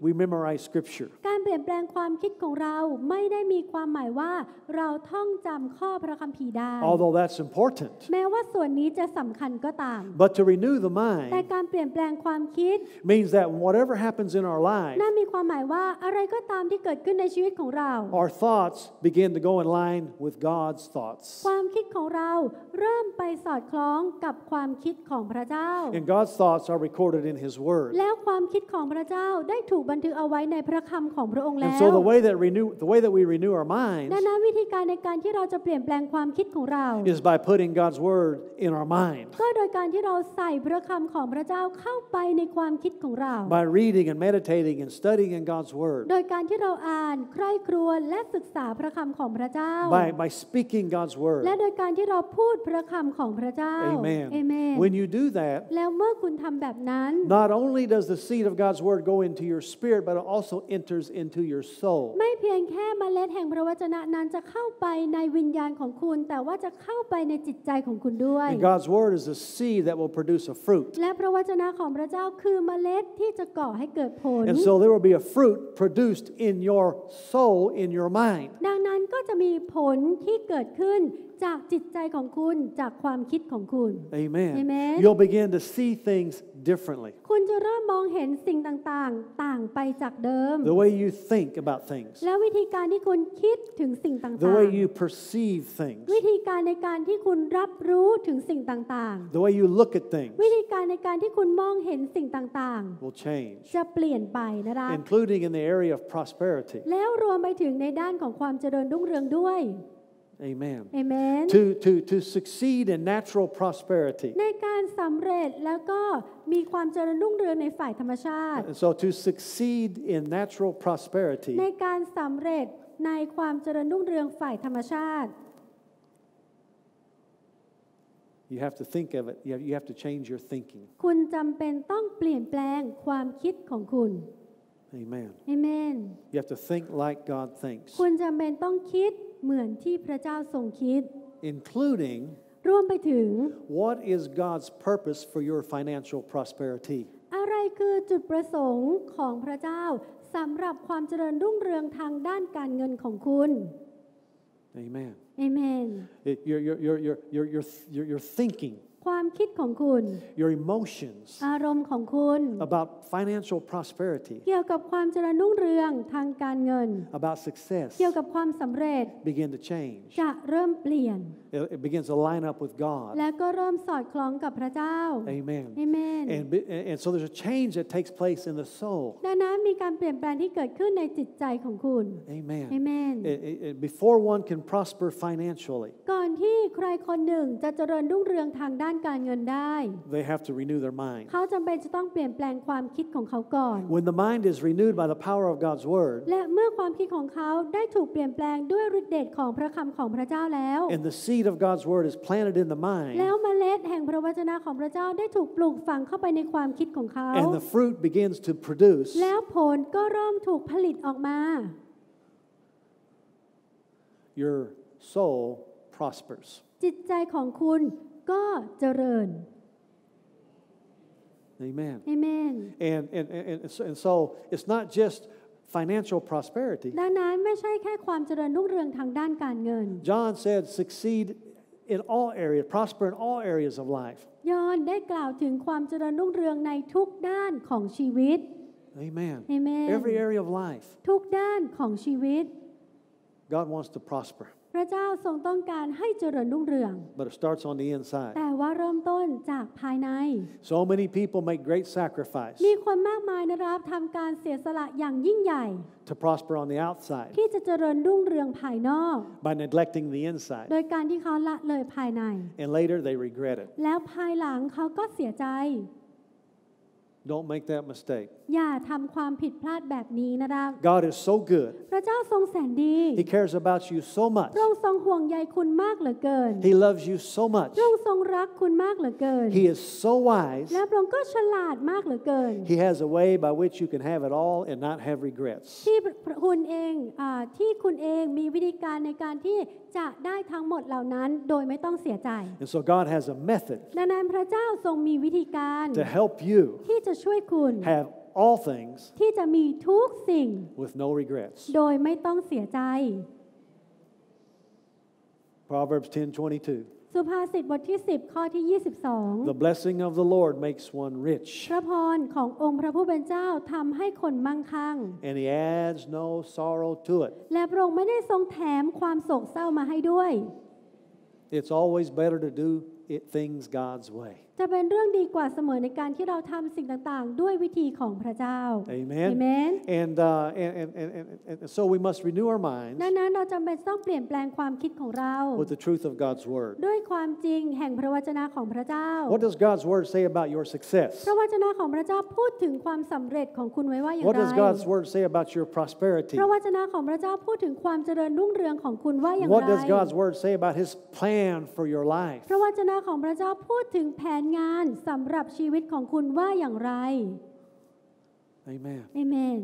memorize Scripture. การเปลี่ยนแปลงความคิดของเราไม่ได้มีความหมายว่าเราท่องจำข้อพระคัมภีร์ได้ Although that's important. แม้ว่าส่วนนี้จะสำคัญก็ตาม But to renew the แต่ mind การเปลี่ยนแปลงความคิด means that whatever happens in our life, นั่นมีความหมายว่าอะไรก็ตามที่เกิดขึ้นในชีวิตของเรา our thoughts begin to go in line with God's thoughts. ความคิดของเราเริ่มไปสอดคล้องกับความคิดของพระเจ้า And God's thoughts are recorded in His Word. แล้วความคิดของพระเจ้าได้ถูกบันทึกเอาไว้ในพระคำของพระองค์แล้ And ว so the way that renew the way that we renew our minds ดังนั้นวิธีการในการที่เราจะเปลี่ยนแปลงความคิดของเรา is by putting God's Word in our mind, ก็โดยการที่เราใส่พระคำของพระเจ้าเข้าไปในความคิดของเรา by reading and meditating and studying in God's Word, โดยการที่เราอ่านใคร่ครวญและศึกษาพระคำของพระเจ้า by by speaking God's Word. และโดยการที่เราพูดพระคำของพระเจ้า Amen. เอเมน When you do that, แล้วเมื่อคุณทำแบบนั้น not only does the seed of God's Word go into your spirit, but it also enters into your soul. ไม่เพียงแค่เมล็ดแห่งพระวจนะนั้นจะเข้าไปในวิญญาณของคุณแต่ว่าจะเข้าไปในจิตใจของคุณด้วย And God's Word is a seed that will produce a fruit. และพระวจนะของพระเจ้าคือเมล็ดที่จะก่อให้เกิดผล And so there will be a fruit produced in your soul, in your mind. ดังนั้นก็จะมีผลที่เกิดขึ้นจากจิตใจของคุณจากความคิดของคุณ Amen. Amen. You'll begin to see things differently. คุณจะเริ่มมองเห็นสิ่งต่างๆ ต่างไปจากเดิม The way you think about things, แล้ววิธีการที่คุณคิดถึงสิ่งต่าง the way you perceive things, ๆ วิธีการในการที่คุณรับรู้ถึงสิ่งต่าง the way you look at things ๆ วิธีการในการที่คุณมองเห็นสิ่งต่าง will change, ๆ จะเปลี่ยนไปนะคะ including in the area of prosperity. แล้วรวมไปถึงในด้านของความเจริญรุ่งเรืองด้วย Amen. เอเมน To, to, to succeed in natural prosperity. ในการสำเร็จแล้วก็มีความเจริญรุ่งเรืองในฝ่ายธรรมชาติ And so to succeed in natural prosperity, ในการสำเร็จในความเจริญรุ่งเรืองฝ่ายธรรมชาติ you have to think of it. You have, you have to change your thinking. คุณจำเป็นต้องเปลี่ยนแปลงความคิดของคุณ Amen. เอเมน You have to think like God thinks, คุณจำเป็นต้องคิดเหมือนที่พระเจ้าทรงคิด including รวมไปถึง what is God's purpose for your financial prosperity. อะไรคือจุดประสงค์ของพระเจ้าสำหรับความเจริญรุ่งเรืองทางด้านการเงินของคุณ Amen. เอเมน It, your, your, your, your, your, your, your, your thinking, ความคิดของคุณ your emotions อารมณ์ของคุณ about financial prosperity, เกี่ยวกับความเจริญรุ่งเรืองทางการเงิน about success, เกี่ยวกับความสำเร็จ begin to change. จะเริ่มเปลี่ยน It, it begins to line up with God. และก็เริ่มสอดคล้องกับพระเจ้า Amen. เอเมน And, be- and so there's a change that takes place in the soul. ดังนั้นมีการเปลี่ยนแปลงที่เกิดขึ้นในจิตใจของคุณ Amen. Amen. It- it- it- before one can prosper financially, ก่อนที่ใครคนหนึ่งจะเจริญรุ่งเรืองทางด้านการเงินได้ they have to renew their mind. เขาจำเป็นจะต้องเปลี่ยนแปลงความคิดของเขาก่อน When the mind is renewed by the power of God's word, และเมื่อความคิดของเขาได้ถูกเปลี่ยนแปลงด้วยฤทธิ์เดชของพระคำของพระเจ้าแล้ว and the seed of God's word is planted in the แล้ว mind, เมล็ดแห่งพระวจนะของพระเจ้าได้ถูกปลูกฝังเข้าไปในความคิดของเขา and the fruit begins to produce, แล้วผลก็เริ่มถูกผลิตออกมา your soul prospers. จิตใจของคุณก็เจริญ Amen. เอเมน And, and, and, and, so, and so it's not just financial prosperity. ดังนั้นไม่ใช่แค่ความเจริญรุ่งเรืองทางด้านการเงิน John said, succeed in all areas, prosper in all areas of life. ยอห์นได้กล่าวถึงความเจริญรุ่งเรืองในทุกด้านของชีวิต Amen. Amen. Every area of life, ทุกด้านของชีวิต God wants to prosper. พระเจ้าทรงต้องการให้เจริญรุ่งเรือง But it starts on the inside. แต่ว่าเริ่มต้นจากภายใน So many people make great sacrifice มีคนมากมายนะครับทำการเสียสละอย่างยิ่งใหญ่ to prosper on the outside ที่จะเจริญรุ่งเรืองภายนอก by neglecting the inside. โดยการที่เขาละเลยภายใน And later they regret it. แล้วภายหลังเขาก็เสียใจ Don't make that mistake. อย่าทำความผิดพลาดแบบนี้นะครับ God is so good. พระเจ้าทรงแสนดี He cares about you so much. พระองค์ทรงห่วงใยคุณมากเหลือเกิน He loves you so much. พระองค์ทรงรักคุณมากเหลือเกิน He is so wise. และพระองค์ก็ฉลาดมากเหลือเกิน He has a way by which you can have it all and not have regrets. ที่คุณเองอาที่คุณเองมีวิธีการในการที่จะได้ทั้งหมดเหล่านั้นโดยไม่ต้องเสียใจ And so God has a method ดังนั้นพระเจ้าทรงมีวิธีการ to help you ที่จะช่วยคุณ have all things ที่จะมีทุกสิ่ง with no regrets. โดยไม่ต้องเสียใจ Proverbs ten twenty-two. สุภาษิตบทที่สิบข้อที่ยี่สิบสอง The blessing of the Lord makes one rich, พระพรขององค์พระผู้เป็นเจ้าทำให้คนมั่งคั่ง and He adds no sorrow to it. และพระองค์ไม่ได้ทรงแถมความโศกเศร้ามาให้ด้วย It's always better to do it things God's way. จะเป็นเรื่องดีกว่าเสมอในการที่เราทำสิ่งต่างๆด้วยวิธีของพระเจ้า Amen. Amen. And, uh, and, and, and, and, and so we must renew our minds ดังนั้นเราจำเป็นต้องเปลี่ยนแปลงความคิดของเรา with the truth of God's Word. ด้วยความจริงแห่งพระวจนะของพระเจ้า What does God's Word say about your success? พระวจนะของพระเจ้าพูดถึงความสำเร็จของคุณไว้ว่าอย่าง What ไร does God's Word say about your prosperity? พระวจนะของพระเจ้าพูดถึงความเจริญรุ่งเรืองของคุณว่าอย่างไร What does God's Word say about His plan for your life? พระวจนะของพระเจ้าพูดถึงแผนงานสำหรับชีวิตของคุณว่าอย่างไร Amen. Amen.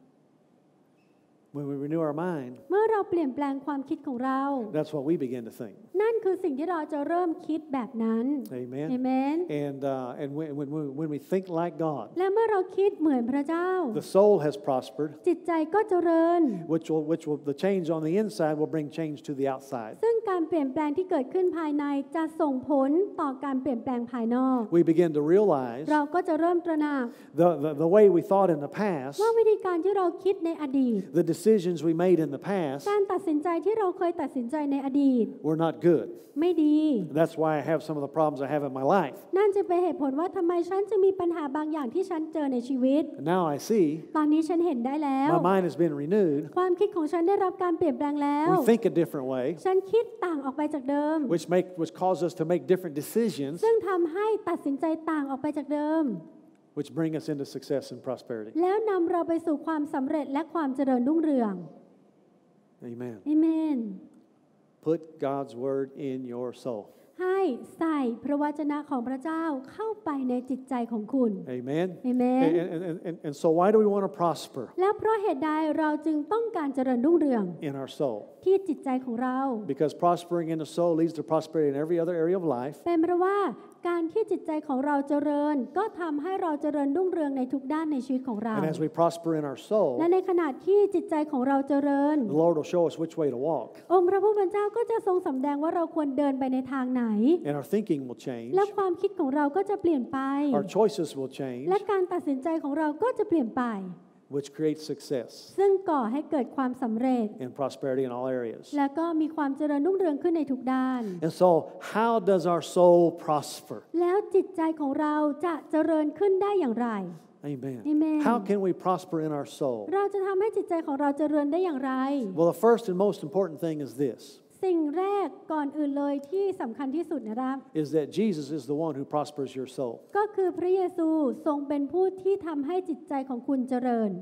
When we renew our mind, เมื่อเราเปลี่ยนแปลงความคิดของเรา that's what we begin to think. นั่นคือสิ่งที่เราจะเริ่มคิดแบบนั้น Amen. Amen. And uh, and when, when when we think like God, และเมื่อเราคิดเหมือนพระเจ้า the soul has prospered, จิตใจก็เจริญ which will which will the change on the inside will bring change to the outside. ซึ่งการเปลี่ยนแปลงที่เกิดขึ้นภายในจะส่งผลต่อการเปลี่ยนแปลงภายนอก We begin to realize เราก็จะเริ่มตระหนัก the, the the way we thought in the past, ว่าวิธีการที่เราคิดในอดีต the decisions we made in the past การตัดสินใจที่เราเคยตัดสินใจในอดีต were not good. ไม่ดี That's why I have some of the problems I have in my life. นั่นจะเป็นเหตุผลว่าทำไมฉันจะมีปัญหาบางอย่างที่ฉันเจอในชีวิต And now I see ตอนนี้ฉันเห็นได้แล้ว my mind has been renewed. ความคิดของฉันได้รับการเปลี่ยนแปลงแล้ว We think a different way, ฉันคิดต่างออกไปจากเดิม which make which cause us to make different decisions, ซึ่งทำให้ตัดสินใจต่างออกไปจากเดิม which bring us into success and prosperity. แล้วนำเราไปสู่ความสำเร็จและความเจริญรุ่งเรือง Amen. Amen. Put God's word in your soul. ให้ใส่พระวจนะของพระเจ้าเข้าไปในจิตใจของคุณ Amen. Amen. And, and, and, and, and so why do we want to prosper แล้วเพราะเหตุใดเราจึงต้องการเจริญรุ่งเรือง in our soul? ที่จิตใจของเรา Because prospering in the soul leads to prosperity in every other area of life. เป็นเพราะว่าการที่จิตใจของเราเจริญก็ทำให้เราเจริญรุ่งเรืองในทุกด้านในชีวิตของเรา And as we prosper in our soul, และในขณะที่จิตใจของเราเจริญ the Lord will show us which way to walk. องค์พระผู้เป็นเจ้าก็จะทรงสำแดงว่าเราควรเดินไปในทางไหน And our thinking will change. และความคิดของเราก็จะเปลี่ยนไป Our choices will change, และการตัดสินใจของเราก็จะเปลี่ยนไป which creates success ซึ่งก่อให้เกิดความสำเร็จ and prosperity in all areas. และก็มีความเจริญรุ่งเรืองขึ้นในทุกด้าน And so, how does our soul prosper? แล้วจิตใจของเราจะเจริญขึ้นได้อย่างไร Amen. Amen. How can we prosper in our soul? เราจะทำให้จิตใจของเราเจริญได้อย่างไร Well, the first and most important thing is this, สิ่งแรกก่อนอื่นเลยที่สำคัญที่สุดนะครับ is that Jesus is the one who prospers your soul. ก็คือพระเยซูทรงเป็นผู้ที่ทำให้จิตใจของคุณเจริญ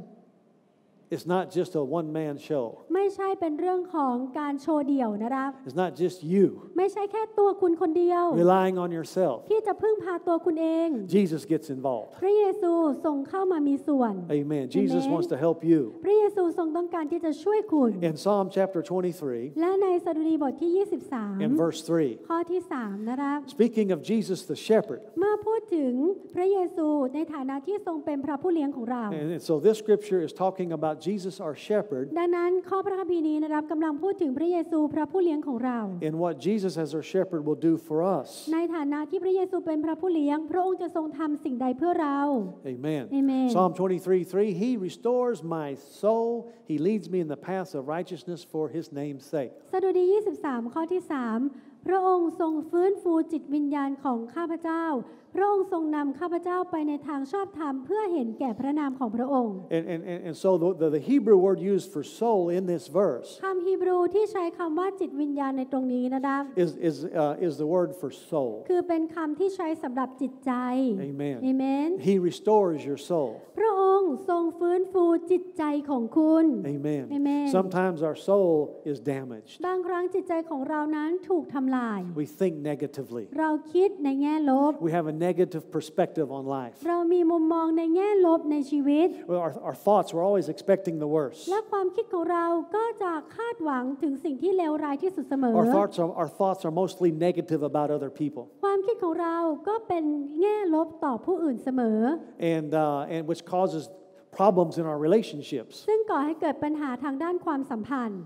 It's not just a one-man show. ไม่ใช่เป็นเรื่องของการโชว์เดี่ยวนะครับ It's not just you ไม่ใช่แค่ตัวคุณคนเดียว relying on yourself. ที่จะพึ่งพาตัวคุณเอง Jesus gets involved. พระเยซูทรงเข้ามามีส่วน Amen. Jesus Amen. wants to help you. พระเยซูทรงต้องการที่จะช่วยคุณ In Psalm chapter twenty-three และในสดุดีบทที่ยี่สิบสาม and verse three, ข้อที่สามนะครับ speaking of Jesus the shepherd, เมื่อพูดถึงพระเยซูในฐานะที่ทรงเป็นพระผู้เลี้ยงของเรา and so this scripture is talking about Jesus our shepherd ดังนั้นข้อพระคัมภีร์นี้นะครับกำลังพูดถึงพระเยซูพระผู้เลี้ยงของเรา and what Jesus as our shepherd will do for us. ในฐานะที่พระเยซูเป็นพระผู้เลี้ยงพระองค์จะทรงทำสิ่งใดเพื่อเรา Amen. Amen. Psalm twenty-three three, He restores my soul. He leads me in the paths of righteousness for His name's sake. สดุดียี่สิบสามข้อที่สามพระองค์ทรงฟื้นฟูจิตวิญญาณของข้าพเจ้าพระองค์ทรงนำข้าพเจ้าไปในทางชอบธรรมเพื่อเห็นแก่พระนามของพระองค์ And, and, and, and so the, the, the Hebrew word used for soul in this verse คำฮีบรูที่ใช้คำว่าจิตวิญญาณในตรงนี้นะครับ is, is, uh, is the word for soul. คือเป็นคำที่ใช้สำหรับจิตใจ Amen. Amen. He restores your soul. พระองค์ทรงฟื้นฟูจิตใจของคุณ Amen. Amen. Sometimes our soul is damaged. บางครั้งจิตใจของเรานั้นถูกทำลาย We think negatively. เราคิดในแง่ลบ We have a negative perspective on life. เรามีมุมมองในแง่ลบในชีวิต Well, Our, our thoughts, we're always expecting the worst. และความคิดของเราก็จะคาดหวังถึงสิ่งที่เลวร้ายที่สุดเสมอ Our thoughts are, our thoughts are mostly negative about other people, ความคิดของเราก็เป็นแง่ลบต่อผู้อื่นเสมอ and, uh, and which causes problems in our relationships. ซึ่งก่อให้เกิดปัญหาทางด้านความสัมพันธ์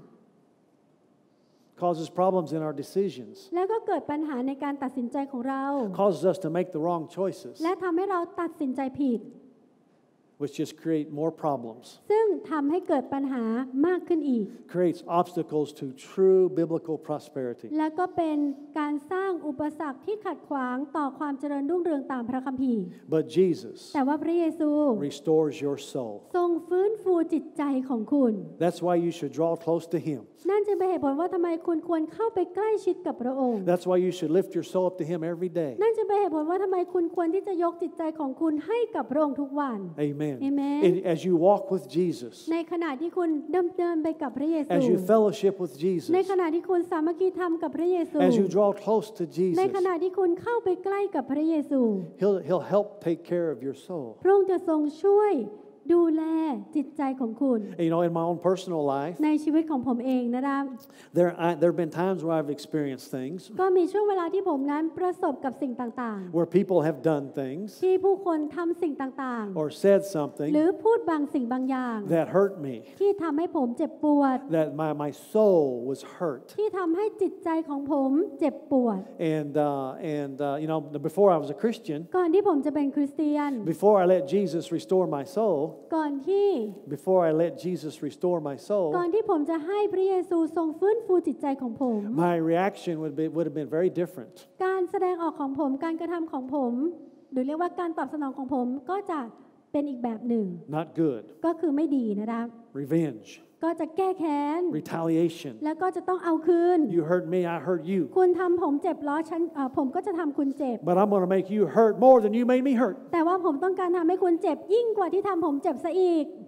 Causes problems in our decisions. แล้วก็เกิดปัญหาในการตัดสินใจของเรา Causes us to make the wrong choices. และทำให้เราตัดสินใจผิด Which just create more problems. ซึ่งทำให้เกิดปัญหามากขึ้นอีก Creates obstacles to true biblical prosperity. และก็เป็นการสร้างอุปสรรคที่ขัดขวางต่อความเจริญรุ่งเรืองตามพระคัมภีร์ But Jesus แต่ว่าพระเยซู restores your soul. ทรงฟื้นฟูจิตใจของคุณ That's why you should draw close to Him. นั่นจึงเป็นเหตุผลว่าทำไมคุณควรเข้าไปใกล้ชิดกับพระองค์ That's why you should lift your soul up to Him every day. นั่นจึงเป็นเหตุผลว่าทำไมคุณควรที่จะยกจิตใจของคุณให้กับพระองค์ทุกวัน Amen. Amen. And as you walk with Jesus, ในขณะที่คุณดำเนินไปกับพระเยซู as you fellowship with ใน Jesus, ขณะที่คุณสามัคคีธรรมกับพระเยซู as you draw close to ใน Jesus, ขณะที่คุณเข้าไปใกล้กับพระเยซู He'll, he'll help take care of your soul. พระองค์จะทรงช่วยดูแลจิตใจของคุณ And, you know, in my own personal life, ในชีวิตของผมเองนะครับ there, I, there have been times where I've experienced things ก็มีช่วงเวลาที่ผมนั้นประสบกับสิ่งต่าง where people have done things ๆ ที่ผู้คนทำสิ่งต่าง or said ๆ ห something รือพูดบางสิ่งบางอย่าง that hurt me, ที่ทำให้ผมเจ็บปวด that my, my soul was hurt. ที่ทำให้จิตใจของผมเจ็บปวด And, uh, and uh, you know, before I was a Christian, ก่อนที่ผมจะเป็นคริสเตียน before I let Jesus restore my soul, ก่อนที่ before I let Jesus restore my ก่อน soul, ที่ผมจะให้พระเยซูทรงฟื้นฟูจิตใจของผม my reaction would, be, would have been very different. การแสดงออกของผมการกระทำของผม หรือเรียกว่าการตอบสนองของผมก็จะเป็นอีกแบบหนึ่ง Not good. ก็คือไม่ดีนะครับ Revenge, ก็จะแก้แค้น retaliation. แล้วก็จะต้องเอาคืน You hurt me, I hurt you. คุณทำผมเจ็บล้อฉันเอ่อผมก็จะทำคุณเจ็บ But I'm going to make you hurt more than you made me hurt. แต่ว่าผมต้องการทำให้คุณเจ็บยิ่งกว่าที่ทำผมเจ็บซะอีก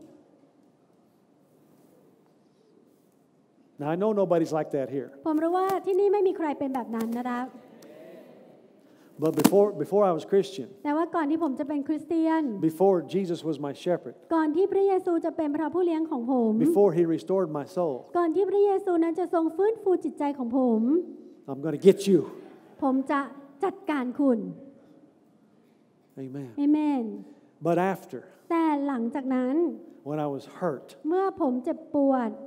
Now, I know nobody's like that here. ผมรู้ว่าที่นี่ไม่มีใครเป็นแบบนั้นนะครับ But before, before I was Christian, แต่ว่าก่อนที่ผมจะเป็นคริสเตียน before Jesus was my shepherd, ก่อนที่พระเยซูจะเป็นพระผู้เลี้ยงของผม before He restored my soul, ก่อนที่พระเยซูนั้นจะทรงฟื้นฟูจิตใจของผม I'm going to get you. ผมจะจัดการคุณ Amen. เอเมน But after, แต่หลังจากนั้น when I was hurt, เมื่อผมเจ็บปวด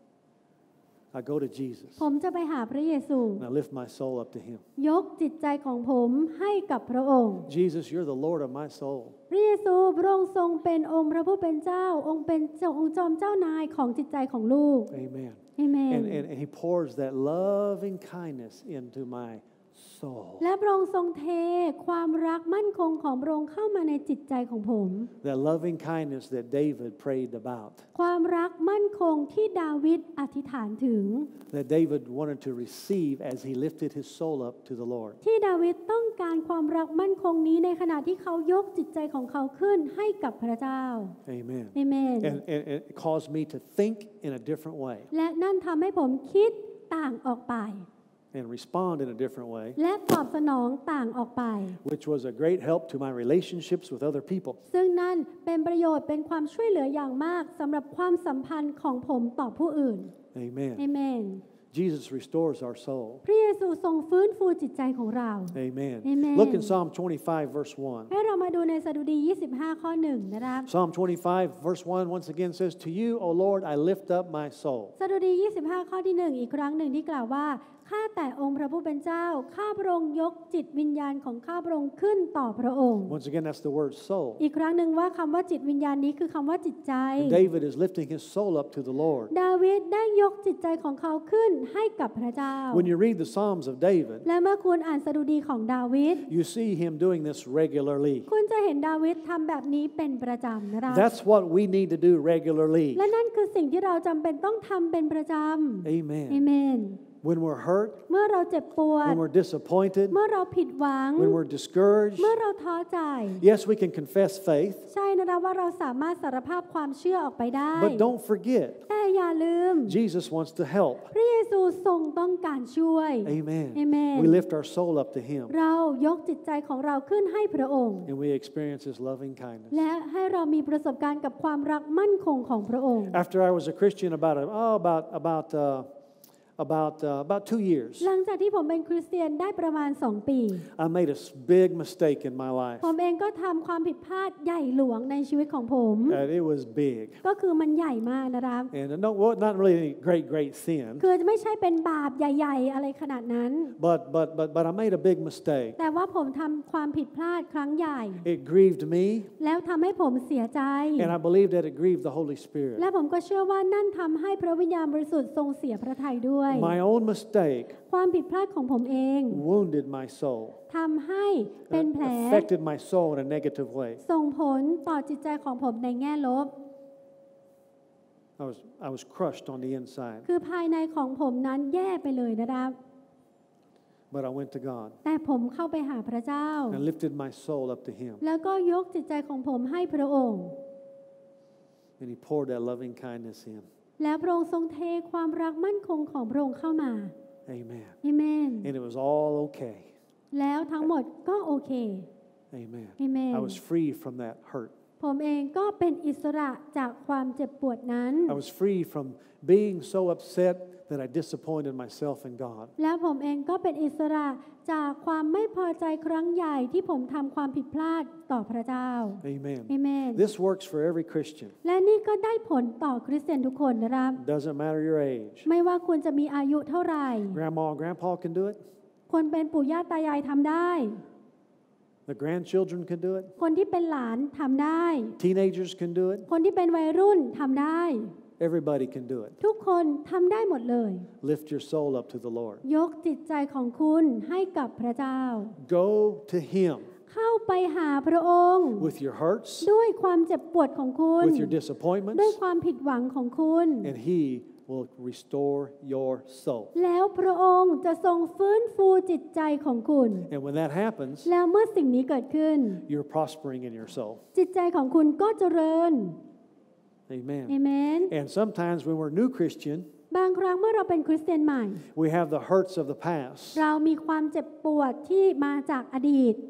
I go to Jesus ผมจะไปหาพระเยซู and I lift my soul up to Him. ยกจิตใจของผมให้กับพระองค์ Jesus, you're the Lord of my soul. พระเยซูพระองค์ทรงเป็นองค์พระผู้เป็นเจ้า องค์เป็นเจ้าองค์จอมเจ้านายของจิตใจของลูก Amen. เอเมน And, and, and He pours that loving kindness into my soul. และพระองค์ทรงเทความรักมั่นคงของพระองค์เข้ามาในจิตใจของผม That loving kindness that David prayed about. ความรักมั่นคงที่ดาวิดอธิษฐานถึง That David wanted to receive as he lifted his soul up to the Lord. ที่ดาวิดต้องการความรักมั่นคงนี้ในขณะที่เขายกจิตใจของเขาขึ้นให้กับพระเจ้า Amen. เอเมน And, and, and it caused me to think in a different way และนั่นทำให้ผมคิดต่างออกไป and respond in a different way, และตอบสนองต่างออกไป which was a great help to my relationships with other people. ซึ่งนั่นเป็นประโยชน์เป็นความช่วยเหลืออย่างมากสำหรับความสัมพันธ์ของผมต่อผู้อื่น Amen. เอเมน Jesus restores our soul. พระเยซูทรงฟื้นฟูจิตใจของเรา Amen. Amen. Look in Psalm twenty-five, verse one. ให้เรามาดูในสดุดียี่สิบห้าข้อหนึ่งนะครับ Psalm twenty-five, verse one, once again says, To you, O Lord, I lift up my soul. สดุดียี่สิบห้าข้อที่หนึ่งอีกครั้งหนึ่งที่กล่าวว่าข้าแต่องค์พระผู้เป็นเจ้าข้าพระองค์ยกจิตวิญญาณของข้าพระองค์ขึ้นต่อพระองค์ Once again, that's the word soul. อีกครั้งหนึ่งว่าคำว่าจิตวิญญาณนี้คือคำว่าจิตใจ And David is lifting his soul up to the Lord. ดาวิดได้ยกจิตใจของเขาขึ้นให้กับพระเจ้า When you read the Psalms of David, และเมื่อคุณอ่านสดุดีของดาวิด you see him doing this regularly. คุณจะเห็นดาวิดทำแบบนี้เป็นประจำนะคะ That's what we need to do regularly. และนั่นคือสิ่งที่เราจำเป็นต้องทำเป็นประจำ Amen. เอเมน When we're hurt, เมื่อเราเจ็บปวด when we're disappointed, เมื่อเราผิดหวัง when we're discouraged, เมื่อเราท้อใจ yes, we can confess faith, ใช่นะคะว่าเราสามารถสารภาพความเชื่อออกไปได้ but don't forget, แต่อย่าลืม Jesus wants to help. พระเยซูทรงต้องการช่วย Amen. Amen. We lift our soul up to Him, เรายกจิตใจของเราขึ้นให้พระองค์ and we experience His loving kindness. และให้เรามีประสบการณ์กับความรักมั่นคงของพระองค์ After I was a Christian about a, oh, about about uh, about uh, about two years, หลังจากที่ผมเป็นคริสเตียนได้ประมาณสองปี I made a big mistake in my life. ผมเองก็ทำความผิดพลาดใหญ่หลวงในชีวิตของผม And it was big. ก็คือมันใหญ่มากนะครับ And no, well, not really any great, great sin. คือไม่ใช่เป็นบาปใหญ่ๆอะไรขนาดนั้น But but but but I made a big mistake. แต่ว่าผมทำความผิดพลาดครั้งใหญ่ It grieved me, แล้วทำให้ผมเสียใจ and I believe that it grieved the Holy Spirit. และผมก็เชื่อว่านั่นทำให้พระวิญญาณบริสุทธิ์ทรงเสียพระทัยด้วย My own mistake ความผิดพลาดของผมเอง wounded my soul, ทำให้เป็นแผล affected my soul in a negative way. ส่งผลต่อจิตใจของผมในแง่ลบ I was I was crushed on the inside, คือภายในของผมนั้นแย่ไปเลยนะครับ but I went to God แต่ผมเข้าไปหาพระเจ้า and lifted my soul up to Him, แล้วก็ยกจิตใจของผมให้พระองค์ and He poured that loving kindness in. แล้วพระองค์ทรงเทความรักมั่นคงของพระองค์เข้ามา Amen. เอเมน And it was all okay. แล้วทั้งหมดก็โอเค Amen. Amen. I was free from that hurt. ผมเองก็เป็นอิสระจากความเจ็บปวดนั้น I was free from being so upset that I disappointed myself in God. แล้วผมเองก็เป็นอิสระจากความไม่พอใจครั้งใหญ่ที่ผมทำความผิดพลาดต่อพระเจ้า Amen. เอเมน This works for every Christian. และนี่ก็ได้ผลต่อคริสเตียนทุกคนนะครับ Doesn't matter your age. ไม่ว่าคุณจะมีอายุเท่าไหร่ Grandma and grandpa can do it. คนเป็นปู่ย่าตายายทำได้ The grandchildren can do it. คนที่เป็นหลานทำได้ Teenagers can do it. คนที่เป็นวัยรุ่นทำได้ Everybody can do it. ทุกคนทำได้หมดเลย Lift your soul up to the Lord. ยกจิตใจของคุณให้กับพระเจ้า Go to Him เข้าไปหาพระองค์ with your hurts, ด้วยความเจ็บปวดของคุณ with your disappointments, ด้วยความผิดหวังของคุณ and He will restore your soul. แล้วพระองค์จะทรงฟื้นฟูจิตใจของคุณ And when that happens, แล้วเมื่อสิ่งนี้เกิดขึ้น you're prospering in your soul. จิตใจของคุณก็เจริญ Amen. เอเมน And sometimes when we're new Christian, บางครั้งเมื่อเราเป็นคริสเตียนใหม่ we have the hurts of the past. เรามีความเจ็บปวดที่มาจากอดีต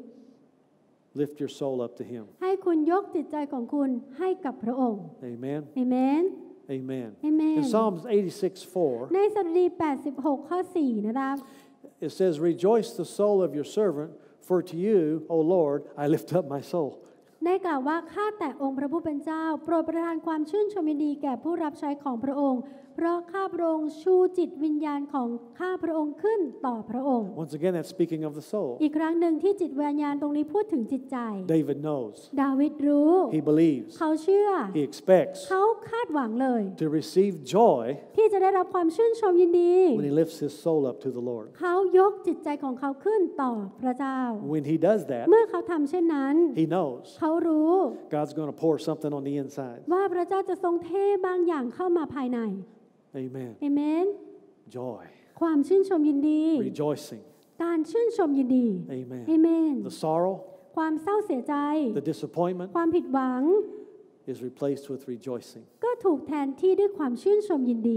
Lift your soul up to Him. ให้คุณยกจิตใจของคุณให้กับพระองค์ Amen. เอเมน Amen. Amen. In Psalms eighty-six four, ในสดุดีแปดสิบหกข้อสี่นะครับ it says, Rejoice the soul of your servant, for to you, O Lord, I lift up my soul. ได้กล่าวว่าข้าแต่องค์พระผู้เป็นเจ้าโปรดประทานความชื่นชมยินดีแก่ผู้รับใช้ของพระองค์ เพราะข้าพระองค์ชูจิตวิญญาณของข้าพระองค์ขึ้นต่อพระองค์ Once again, that's speaking of the soul. อีกครั้งหนึ่งที่จิตวิญญาณตรงนี้พูดถึงจิตใจ David knows. ดาวิดรู้ He believes. เขาเชื่อ He expects เขาคาดหวังเลย to receive joy ที่จะได้รับความชื่นชมยินดี when he lifts his soul up to the Lord. เขายกจิตใจของเขาขึ้นต่อพระเจ้า When he does that, เมื่อเขาทำเช่นนั้น he knows เขารู้ God's going to pour something on the inside. ว่าพระเจ้าจะทรงเทบางอย่างเข้ามาภายใน Amen. เอเมน Joy. ความชื่นชมยินดี Rejoicing. การชื่นชมยินดี Amen. เอเมน The sorrow, ความเศร้าเสียใจ the disappointment ความผิดหวัง is replaced with rejoicing. ก็ถูกแทนที่ด้วยความชื่นชมยินดี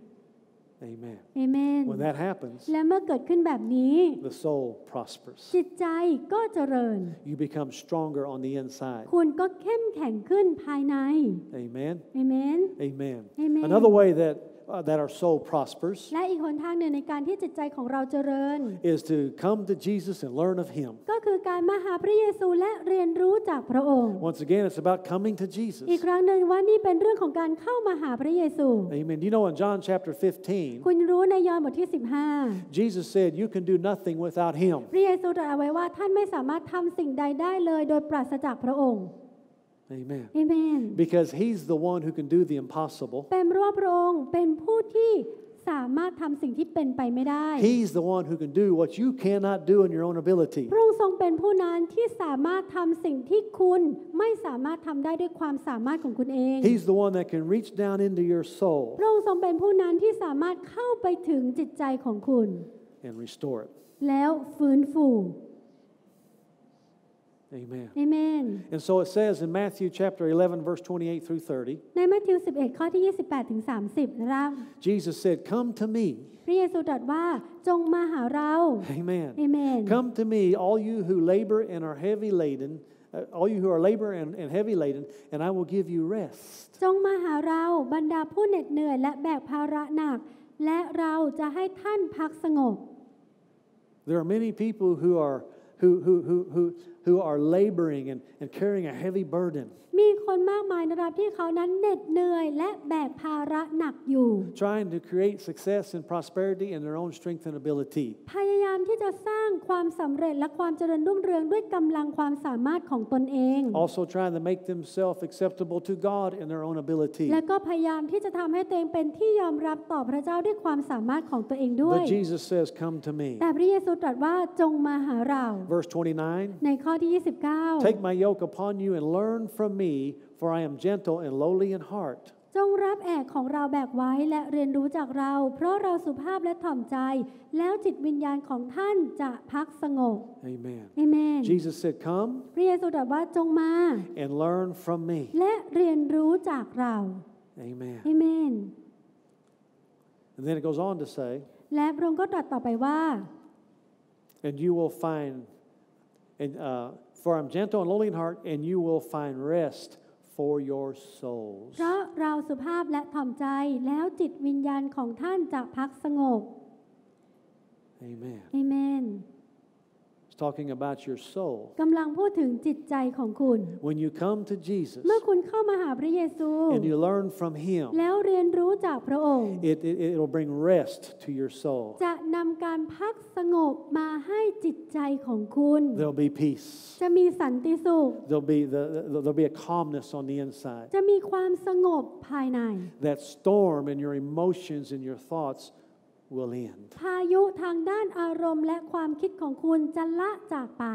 Amen. เอเมน When that happens, และเมื่อเกิดขึ้นแบบนี้ the soul prospers. จิตใจก็เจริญ You become stronger on the inside. คุณก็เข้มแข็งขึ้นภายใน Amen. เอเมน Amen. Amen. Another way that uh, that our soul prospers และอีกหนทางหนึ่งในการที่จิตใจของเราเจริญ is to come to Jesus and learn of Him. ก็คือการมาหาพระเยซูและเรียนรู้จากพระองค์ Once again, it's about coming to Jesus. อีกครั้งหนึ่งว่านี่เป็นเรื่องของการเข้ามาหาพระเยซู Amen. You know, in John chapter fifteen, คุณรู้ในยอห์นบทที่สิบห้า Jesus said, "You can do nothing without Him." พระเยซูตรัสเอาไว้ว่าท่านไม่สามารถทำสิ่งใดได้เลยโดยปราศจากพระองค์ Amen. เอเมน Because He's the one who can do the impossible. เป็นเพราะว่าพระองค์เป็นผู้ที่สามารถทำสิ่งที่เป็นไปไม่ได้ He's the one who can do what you cannot do in your own ability. พระองค์ทรงเป็นผู้นั้นที่สามารถทำสิ่งที่คุณไม่สามารถทำได้ด้วยความสามารถของคุณเอง He's the one that can reach down into your soul พระองค์ทรงเป็นผู้นั้นที่สามารถเข้าไปถึงจิตใจของคุณ and restore it. แล้วฟื้นฟู Amen. เอเมน And so it says in Matthew chapter eleven, verse twenty-eight through thirty, ในมัทธิวสิบเอ็ดข้อที่ยี่สิบแปดถึงสามสิบนะครับ Jesus said, "Come to me." พระเยซูตรัสว่าจงมาหาเรา Amen. เอเมน Come to me, all you who labor and are heavy laden, uh, all you who are labor and, and heavy laden, and I will give you rest. จงมาหาเราบรรดาผู้เหน็ดเหนื่อยและแบกภาระหนักและเราจะให้ท่านพักสงบ There are many people who are who who who who who are laboring and and carrying a heavy burden. มีคนมากมายนะครับที่เขานั้นเหน็ดเหนื่อยและแบกภาระหนักอยู่ Trying to create success and prosperity in their own strength and ability. พยายามที่จะสร้างความสำเร็จและความเจริญรุ่งเรืองด้วยกำลังความสามารถของตนเอง Also trying to make themselves acceptable to God in their own ability. และก็พยายามที่จะทำให้ตัวเองเป็นที่ยอมรับต่อพระเจ้าด้วยความสามารถของตัวเองด้วย But Jesus says, "Come to me." แต่พระเยซูตรัสว่าจงมาหาเรา Verse twenty-nine. ในข้อที่ยี่สิบเก้า Take my yoke upon you and learn from me, for I am gentle and lowly in heart. จงรับแอกของเราแบกไว้และเรียนรู้จากเรา เพราะเราสุภาพและถ่อมใจ แล้วจิตวิญญาณของท่านจะพักสงบ Amen. เอเมน Jesus said, "Come พระเยซูตรัสว่าจงมา and learn from me." และเรียนรู้จากเรา Amen. เอเมน And then it goes on to say, และพระองค์ก็ตรัสต่อไปว่า "And you will find, and uh, for I'm gentle and lowly in heart, and you will find rest for your souls." เพราะเราสุภาพและถ่อมใจแล้วจิตวิญญาณของท่านจะพักสงบ Amen. เอเมน It's talking about your soul. กำลังพูดถึงจิตใจของคุณ When you come to Jesus เมื่อคุณเข้ามาหาพระเยซู and you learn from Him, แล้วเรียนรู้จากพระองค์ it, it it'll bring rest to your soul. จะนำการพักสงบมาให้จิตใจของคุณ There'll be peace. จะมีสันติสุข There'll be the, the, there'll be a calmness on the inside. จะมีความสงบภายใน That storm in your emotions and your thoughts will end. พายุทางด้านอารมณ์และความคิดของคุณจะละจากไป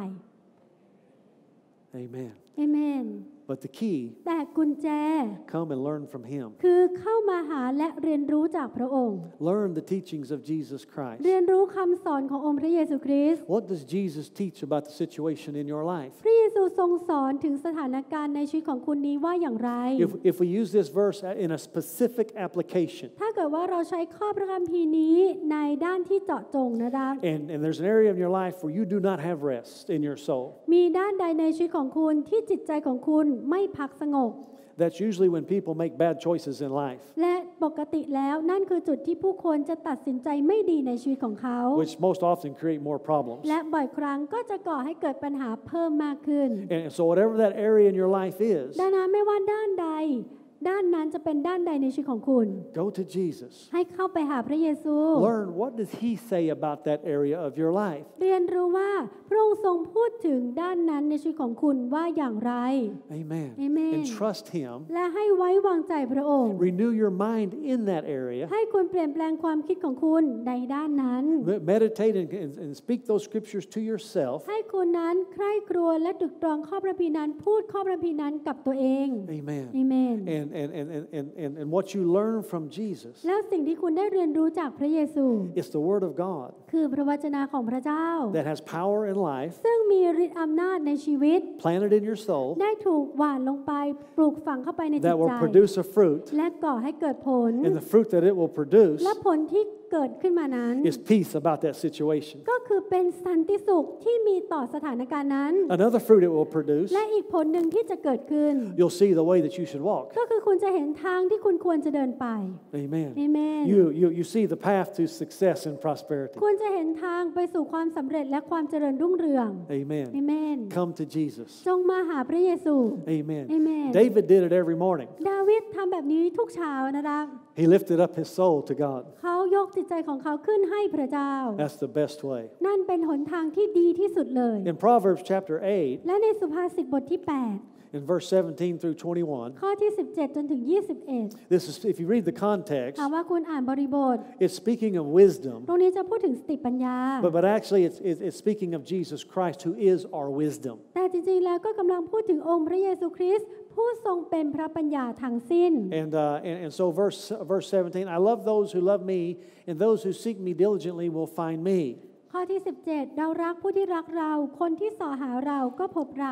Amen. เอเมน But the key, แต่กุญแจ come and learn from Him. คือเข้ามาหาและเรียนรู้จากพระองค์ Learn the teachings of Jesus Christ. เรียนรู้คำสอนขององค์พระเยซูคริสต์ What does Jesus teach about the situation in your life? พระเยซูทรงสอนถึงสถานการณ์ในชีวิตของคุณนี้ว่าอย่างไร If, if we use this verse in a specific application, ถ้าเกิดว่าเราใช้ข้อพระคัมภีร์นี้ในด้านที่เจาะจงนะครับ and, and there's an area in your life where you do not have rest in your soul, มีด้านใดในชีวิตของคุณที่จิตใจของคุณไม่พักสงบ that's usually when people make bad choices in life, และปกติแล้วนั่นคือจุดที่ผู้คนจะตัดสินใจไม่ดีในชีวิตของเขา which most often create more problems. และบ่อยครั้งก็จะก่อให้เกิดปัญหาเพิ่มมากขึ้น And so whatever that area in your life is, ดังนั้นไม่ว่าด้านใด ด้านนั้นจะเป็นด้านใดในชีวิตของคุณ go to Jesus. ให้เข้าไปหาพระเยซู Learn what does He say about that area of your life. เรียนรู้ว่าพระองค์ทรงพูดถึงด้านนั้นในชีวิตของคุณว่าอย่างไร Amen. Amen. And trust Him. และให้ไว้วางใจพระองค์ Renew your mind in that area. ให้คุณเปลี่ยนแปลงความคิดของคุณในด้านนั้น Meditate and, and, and speak those scriptures to yourself. ให้คุณนั้นใคร่ครวญและตรึกตรองข้อพระพีร์นั้นพูดข้อพระพีร์นั้นกับตัวเอง Amen. อาเมน And, and, and, and, and, and what you learn from Jesus, แล้วสิ่งที่คุณได้เรียนรู้จากพระเยซู it's the Word of God คือพระวจนะของพระเจ้า that has power in life, ซึ่งมีฤทธิ์อำนาจในชีวิต planted in your soul, ได้ถูกหว่านลงไปปลูกฝังเข้าไปในจิต that ใจ will produce a fruit. และก่อให้เกิดผล And the fruit that it will produce และผลที่เกิดขึ้นมานั้น is peace about that situation. ก็คือเป็นสันติสุขที่มีต่อสถานการณ์นั้น Another fruit it will produce, และอีกผลหนึ่งที่จะเกิดขึ้น you'll see the way that you should walk. ก็คือคุณจะเห็นทางที่คุณควรจะเดินไป Amen. อาเมน You, you, you see the path to success and prosperity. คุณจะเห็นทางไปสู่ความสำเร็จและความเจริญรุ่งเรือง Amen. อาเมน Come to Jesus. จงมาหาพระเยซู Amen. Amen. David did it every morning. ดาวิดทำแบบนี้ทุกเช้านะครับ He lifted up his soul to God. เขายกจิตใจของเขาขึ้นให้พระเจ้า That's the best way. นั่นเป็นหนทางที่ดีที่สุดเลย In Proverbs chapter eight, และในสุภาษิตบทที่ แปด in verse seventeen through twenty-one, ข้อที่ สิบเจ็ด จนถึง ยี่สิบเอ็ด this is, if you read the context, ถามว่าคุณอ่านบริบท it's speaking of wisdom, ตรงนี้จะพูดถึงสติปัญญา but, but actually it's, it's, it's speaking of Jesus Christ, who is our wisdom. แต่จริงๆแล้วก็กำลังพูดถึงองค์พระเยซูคริสต์ผู้ทรงเป็นพระปัญญาทั้งสิ้น And, uh, and, and so verse, verse seventeen, I love those who love me, and those who seek me diligently will find me. ข้อที่ สิบเจ็ด เรารักผู้ที่รักเราคนที่ส่อหาเราก็พบเรา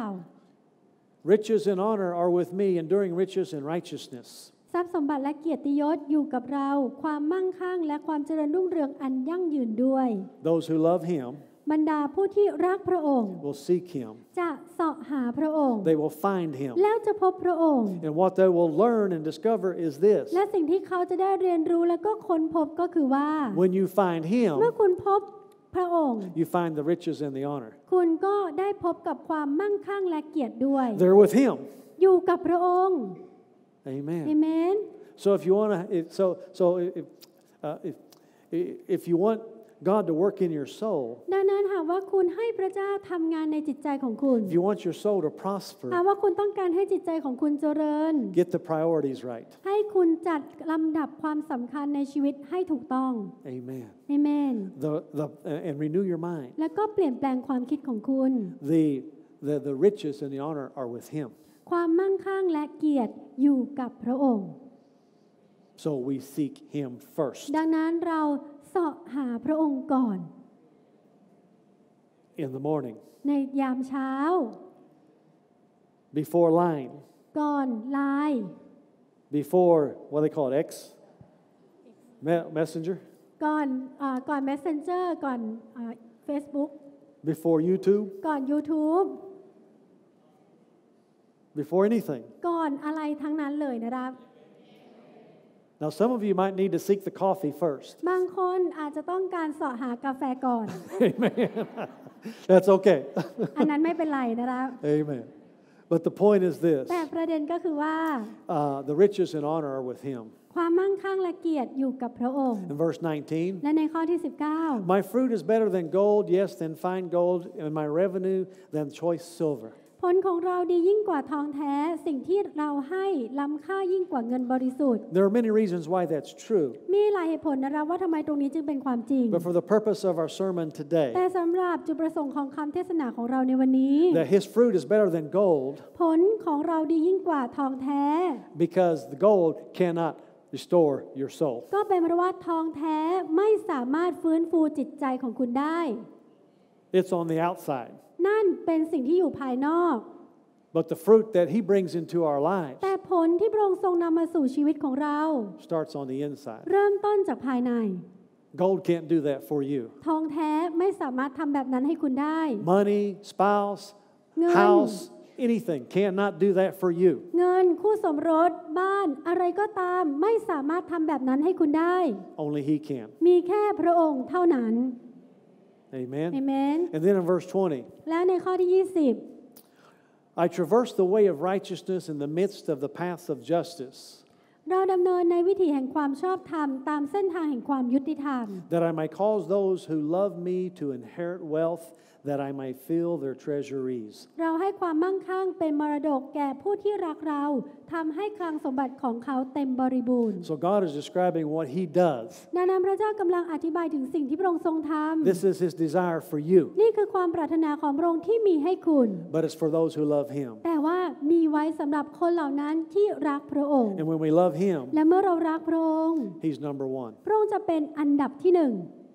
Riches and honor are with me, enduring riches and righteousness. ทรัพย์สมบัติและเกียรติยศอยู่กับเราความมั่งคั่งและความเจริญรุ่งเรืองอันยั่งยืนด้วย Those who love him บรรดาผู้ที่รักพระองค์ will seek him. จะเสาะหาพระองค์ They will find him. แล้วจะพบพระองค์ And what they will learn and discover is this. และสิ่งที่เขาจะได้เรียนรู้แล้วก็ค้นพบก็คือว่า When you find him, เมื่อคุณพบพระองค์ you find the riches and the honor. คุณก็ได้พบกับความมั่งคั่งและเกียรติด้วย They're with him. อยู่กับพระองค์ Amen. เอเมน So if you want to, so so if uh, if if you want God to work in your soul, ดังนั้นหากว่าคุณให้พระเจ้าทำงานในจิตใจของคุณ if you want your soul to หาก prosper, ว่าคุณต้องการให้จิตใจของคุณเจริญ get the priorities right. ให้คุณจัดลำดับความสำคัญในชีวิตให้ถูกต้อง Amen. เอเมน The the and renew your mind. แล้วก็เปลี่ยนแปลงความคิดของคุณ The the the riches and the honor are with him. ความมั่งคั่งและเกียรติอยู่กับพระองค์ So we seek him first ดังนั้นเราเสาะหาพระองค์ก่อน in the morning, ในยามเช้า before line, ก่อนไลน์ before what they call it, X, Me- messenger, ก่อนเอ่อก่อน Messenger ก่อนเอ่อ Facebook before YouTube, ก่อน YouTube before anything. ก่อนอะไรทั้งนั้นเลยนะครับ Now, some of you might need to seek the coffee first. บางคนอาจจะต้องการเสาะหากาแฟก่อน Amen. That's okay. อันนั้นไม่เป็นไรนะครับ Amen. But the point is this: แต่ประเด็นก็คือว่า uh, the riches and honor are with him. ความมั่งคั่งและเกียรติอยู่กับพระองค์ In verse nineteen, และในข้อที่ สิบเก้า my fruit is better than gold, yes, than fine gold, and my revenue than choice silver. ผลของเราดียิ่งกว่าทองแท้สิ่งที่เราให้ล้ำค่ายิ่งกว่าเงินบริสุทธิ์ There are many reasons why that's true. มีหลายเหตุผลนะครับว่าทำไมตรงนี้จึงเป็นความจริง But for the purpose of our sermon แต่ today, สำหรับจุดประสงค์ของคำเทศนาของเราในวันนี้ that his fruit is better than gold ผลของเราดียิ่งกว่าทองแท้ because the gold cannot restore your soul. ก็เป็นเพราะว่าทองแท้ไม่สามารถฟื้นฟูจิตใจของคุณได้ It's on the outside. นั่นเป็นสิ่งที่อยู่ภายนอก But the fruit that he brings into our lives แต่ผลที่พระองค์ทรงนำมาสู่ชีวิตของเรา starts on the inside. เริ่มต้นจากภายใน Gold can't do that for you. ทองแท้ไม่สามารถทำแบบนั้นให้คุณได้ Money, spouse, เงิน house, anything cannot do that for you. เงินคู่สมรสบ้านอะไรก็ตามไม่สามารถทำแบบนั้นให้คุณได้ Only he can. มีแค่พระองค์เท่านั้น Amen. เอเมน And then in verse twenty, แล้วในข้อที่ ยี่สิบ I traverse the way of righteousness in the midst of the paths of justice, เราดำเนินในวิถีแห่งความชอบธรรมตามเส้นทางแห่งความยุติธรรม that I may cause those who love me to inherit wealth, that I may fill their treasuries. เราให้ความมั่งคั่งเป็นมรดกแก่ผู้ที่รักเราทำให้คลังสมบัติของเขาเต็มบริบูรณ์ So God is describing what he does. ดังนั้นพระเจ้ากำลังอธิบายถึงสิ่งที่พระองค์ทรงท This is his desire for you, ำนี่คือความปรารถนาของพระองค์ที่มีให้คุณ but it's for those who love him. แต่ว่ามีไว้สำหรับคนเหล่านั้นที่รักพระองค์ And when we love him, และเมื่อเรารักพระองค์ he's number one. พระองค์จะเป็นอันดับที่หนึ่ง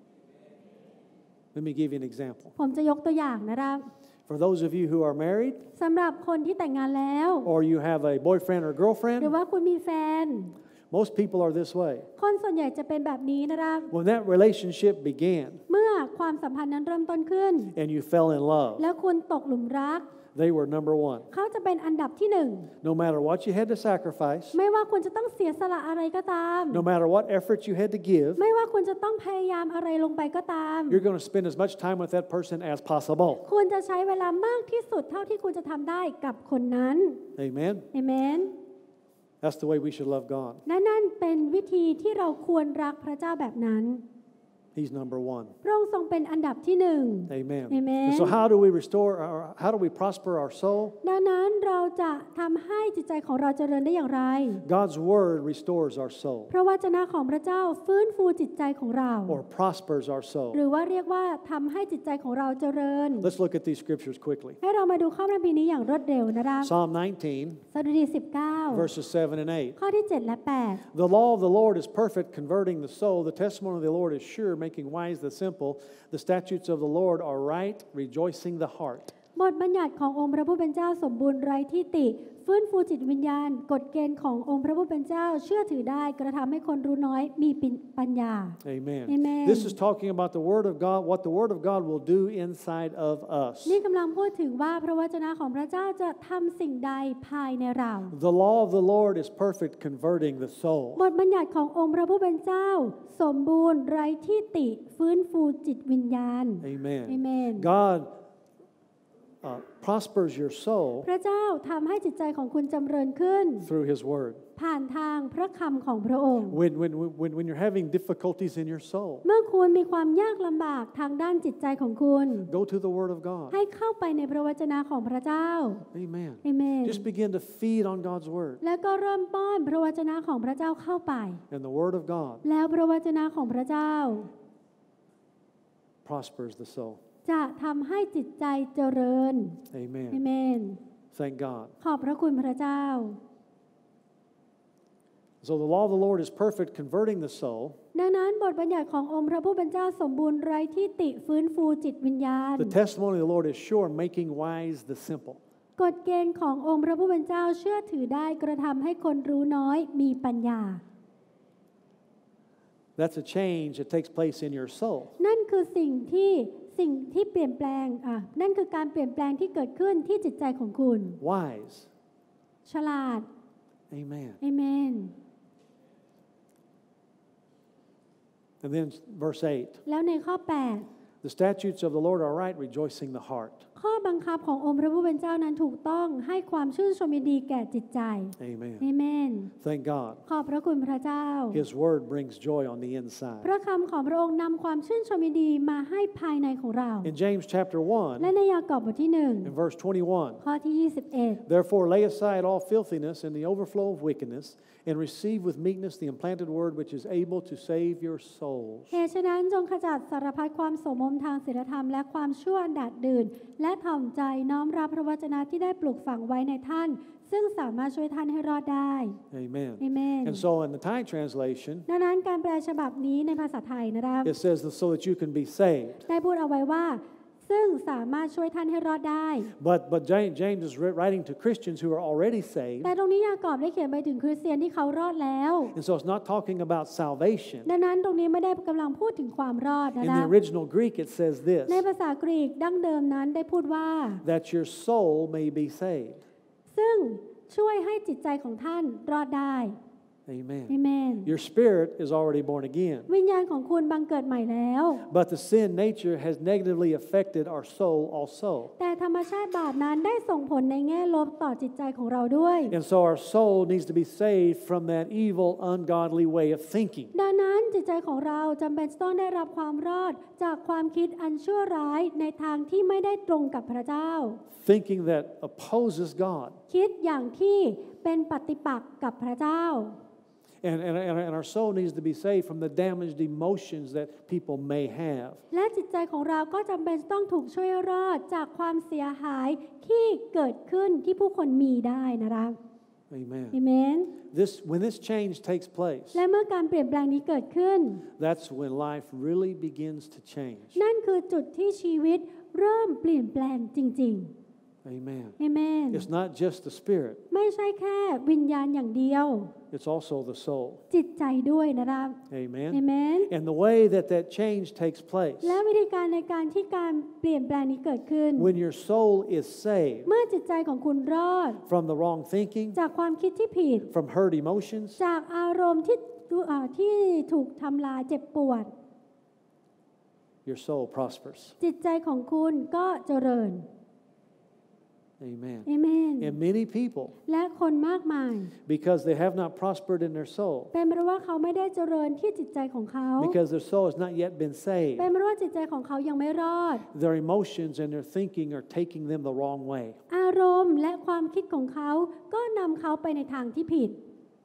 Let me give you an example. ผมจะยกตัวอย่างนะครับ For those of you who are married, สำหรับคนที่แต่งงานแล้ว or you have a boyfriend or หรือ girlfriend, ว่าคุณมีแฟน most people are this way. คนส่วนใหญ่จะเป็นแบบนี้นะครับ When that relationship began เมื่อความสัมพันธ์นั้นเริ่มต้นขึ้น and you fell in love, แล้วคุณตกหลุมรัก they were number one. เขาจะเป็นอันดับที่หนึ่ง No matter what you had to sacrifice, ไม่ว่าคุณจะต้องเสียสละอะไรก็ตาม no matter what effort you had to give, ไม่ว่าคุณจะต้องพยายามอะไรลงไปก็ตาม you're going to spend as much time with that person as possible. คุณจะใช้เวลามากที่สุดเท่าที่คุณจะทำได้กับคนนั้น Amen. เอเมน That's the way we should love God. และนั่นเป็นวิธีที่เราควรรักพระเจ้าแบบนั้น He's number one. พระองค์ทรงเป็นอันดับที่หนึ่ง Amen. Amen. And so how do we restore, our, how do we prosper our soul? ดังนั้นเราจะทำให้จิตใจของเราเจริญได้อย่างไร God's word restores our soul เพราะวจนะของพระเจ้าฟื้นฟูจิตใจของเรา or prospers our ห soul. รือว่าเรียกว่าทำให้จิตใจของเราเจริญ Let's look at these scriptures quickly. ให้เรามาดูข้อพระคัมภีร์นี้อย่างรวดเร็วนะครับ Psalm nineteen, สดุดีสิบเก้า verses seven and eight. ข้อที่เจ็ดและแปด The law of the Lord is perfect, converting the soul. The testimony of the Lord is sure, making wise the simple. The statutes of the Lord are right, rejoicing the heart. บทบัญญัติขององค์พระผู้เป็นเจ้าสมบูรณ์ไร้ที่ติฟื้นฟูจิตวิญญาณกฎเกณฑ์ขององค์พระผู้เป็นเจ้าเชื่อถือได้กระทำให้คนรู้น้อยมีปัญญา Amen. Amen. This is talking about the Word of God, what the Word of God will do inside of us. นี่กำลังพูดถึงว่าพระวจนะของพระเจ้าจะทำสิ่งใดภายในเรา The law of the Lord is perfect, converting the soul. บทบัญญัติขององค์พระผู้เป็นเจ้าสมบูรณ์ไร้ที่ติฟื้นฟูจิตวิญญาณ Amen. Amen. God uh, prospers your soul พระเจ้าทำให้จิตใจของคุณจำเริญขึ้น through His Word. ผ่านทางพระคำของพระองค์ When, when, when, when you're having difficulties in your soul, เมื่อคุณมีความยากลำบากทางด้านจิตใจของคุณ go to the Word of God. ให้เข้าไปในพระวจนะของพระเจ้า Amen. Amen. Just begin to feed on God's Word. แล้วก็เริ่มป้อนพระวจนะของพระเจ้าเข้าไป And the Word of God แล้วพระวจนะของพระเจ้า prospers the soul. จะทำให้จิตใจเจริญ Amen. Amen. Thank God. ขอบพระคุณพระเจ้า So the law of the Lord is perfect, converting the soul. ดังนั้นบทบัญญัติขององค์พระผู้เป็นเจ้าสมบูรณ์ไร้ที่ติฟื้นฟูจิตวิญญาณ The testimony of the Lord is sure, making wise the simple. กฎเกณฑ์ขององค์พระผู้เป็นเจ้าเชื่อถือได้กระทำให้คนรู้น้อยมีปัญญา That's a change that takes place in your soul. นั่นคือสิ่งที่สิ่งที่เปลี่ยนแปลงอ่ะนั่นคือการเปลี่ยนแปลงที่เกิดขึ้นที่จิตใจของคุณ Wise. ฉลาด Amen. เอเมน And then verse eight. แล้วในข้อแปด The statutes of the Lord are right, rejoicing the heart. ข้อบังคับขององค์พระผู้เป็นเจ้านั้นถูกต้องให้ความชื่นชมยินดีแก่จิตใจ Amen. เอเมน Thank God. ขอบพระคุณพระเจ้า His word brings joy on the inside. พระคำของพระองค์นำความชื่นชมยินดีมาให้ภายในของเรา In James chapter และ one, ในยากอบบทที่หนึ่ง in verse twenty-one, ข้อที่ยี่สิบเอ็ด therefore lay aside all filthiness and the overflow of wickedness, and receive with meekness the implanted word which is able to save your souls. เหตุฉะนั้นจงขจัดสารพัดความโสมมทางศีลธรรมและความชั่วอันดาดดื่นและถ่อมใจน้อมรับพระวจนะที่ได้ปลูกฝังไว้ในท่าน ซึ่งสามารถช่วยท่านให้รอดได้ Amen. Amen. And so in the Thai translation, ดังนั้นการแปลฉบับนี้ในภาษาไทยนะครับ it says that so that you can be saved. ได้พูดเอาไว้ว่าซึ่งสามารถช่วยท่านให้รอดได้ But but James, James is writing to Christians who are already saved. แต่ตรงนี้ยากอบได้เขียนไปถึงคริสเตียนที่เขารอดแล้ว And so it's not talking about salvation. ดังนั้นตรงนี้ไม่ได้กำลังพูดถึงความรอดนะ In ครั the บ original Greek, it says this, ในภาษากรีกดั้งเดิมนั้นได้พูดว่า that your soul may be saved. ซึ่งช่วยให้จิตใจของท่านรอดได้ Amen. Amen. Your spirit is already born again. วิญญาณของคุณบังเกิดใหม่แล้ว But the sin nature has negatively affected our soul also. แต่ธรรมชาติบาปนั้นได้ส่งผลในแง่ลบต่อจิตใจของเราด้วย And so our soul needs to be saved from that evil, ungodly way of thinking. ดังนั้นจิตใจของเราจำเป็นต้องได้รับความรอดจากความคิดอันชั่วร้ายในทางที่ไม่ได้ตรงกับพระเจ้า Thinking that opposes God. คิดอย่างที่เป็นปฏิปักษ์กับพระเจ้า And, and, and our soul needs to be saved from the damaged emotions that people may have. และจิตใจของเราก็จำเป็นต้องถูกช่วยรอดจากความเสียหายที่เกิดขึ้นที่ผู้คนมีได้นะคะ Amen. Amen. This, when this change takes place, และเมื่อการเปลี่ยนแปลงนี้เกิดขึ้น that's when life really begins to change. นั่นคือจุดที่ชีวิตเริ่มเปลี่ยนแปลงจริง Amen. ๆ Amen. It's not just the spirit, ไม่ใช่แค่วิญญาณอย่างเดียว it's also the soul. จิตใจด้วยนะครับ Amen. Amen. And the way that that change takes place, และวิธีการในการที่การเปลี่ยนแปลงนี้เกิดขึ้น when your soul is saved เมื่อจิตใจของคุณรอด from the wrong thinking, จากความคิดที่ผิด from hurt emotions, จากอารมณ์ที่เอ่อที่ถูกทำลายเจ็บปวด your soul prospers. จิตใจของคุณก็เจริญ Amen. Amen. And many people, และคนมากมาย because they have not prospered in their soul, เป็นเพราะว่าเขาไม่ได้เจริญที่จิตใจของเขา because their soul has not yet been saved, เป็นเพราะว่าจิตใจของเขายังไม่รอด their emotions and their thinking are taking them the wrong way. อารมณ์และความคิดของเขาก็นำเขาไปในทางที่ผิด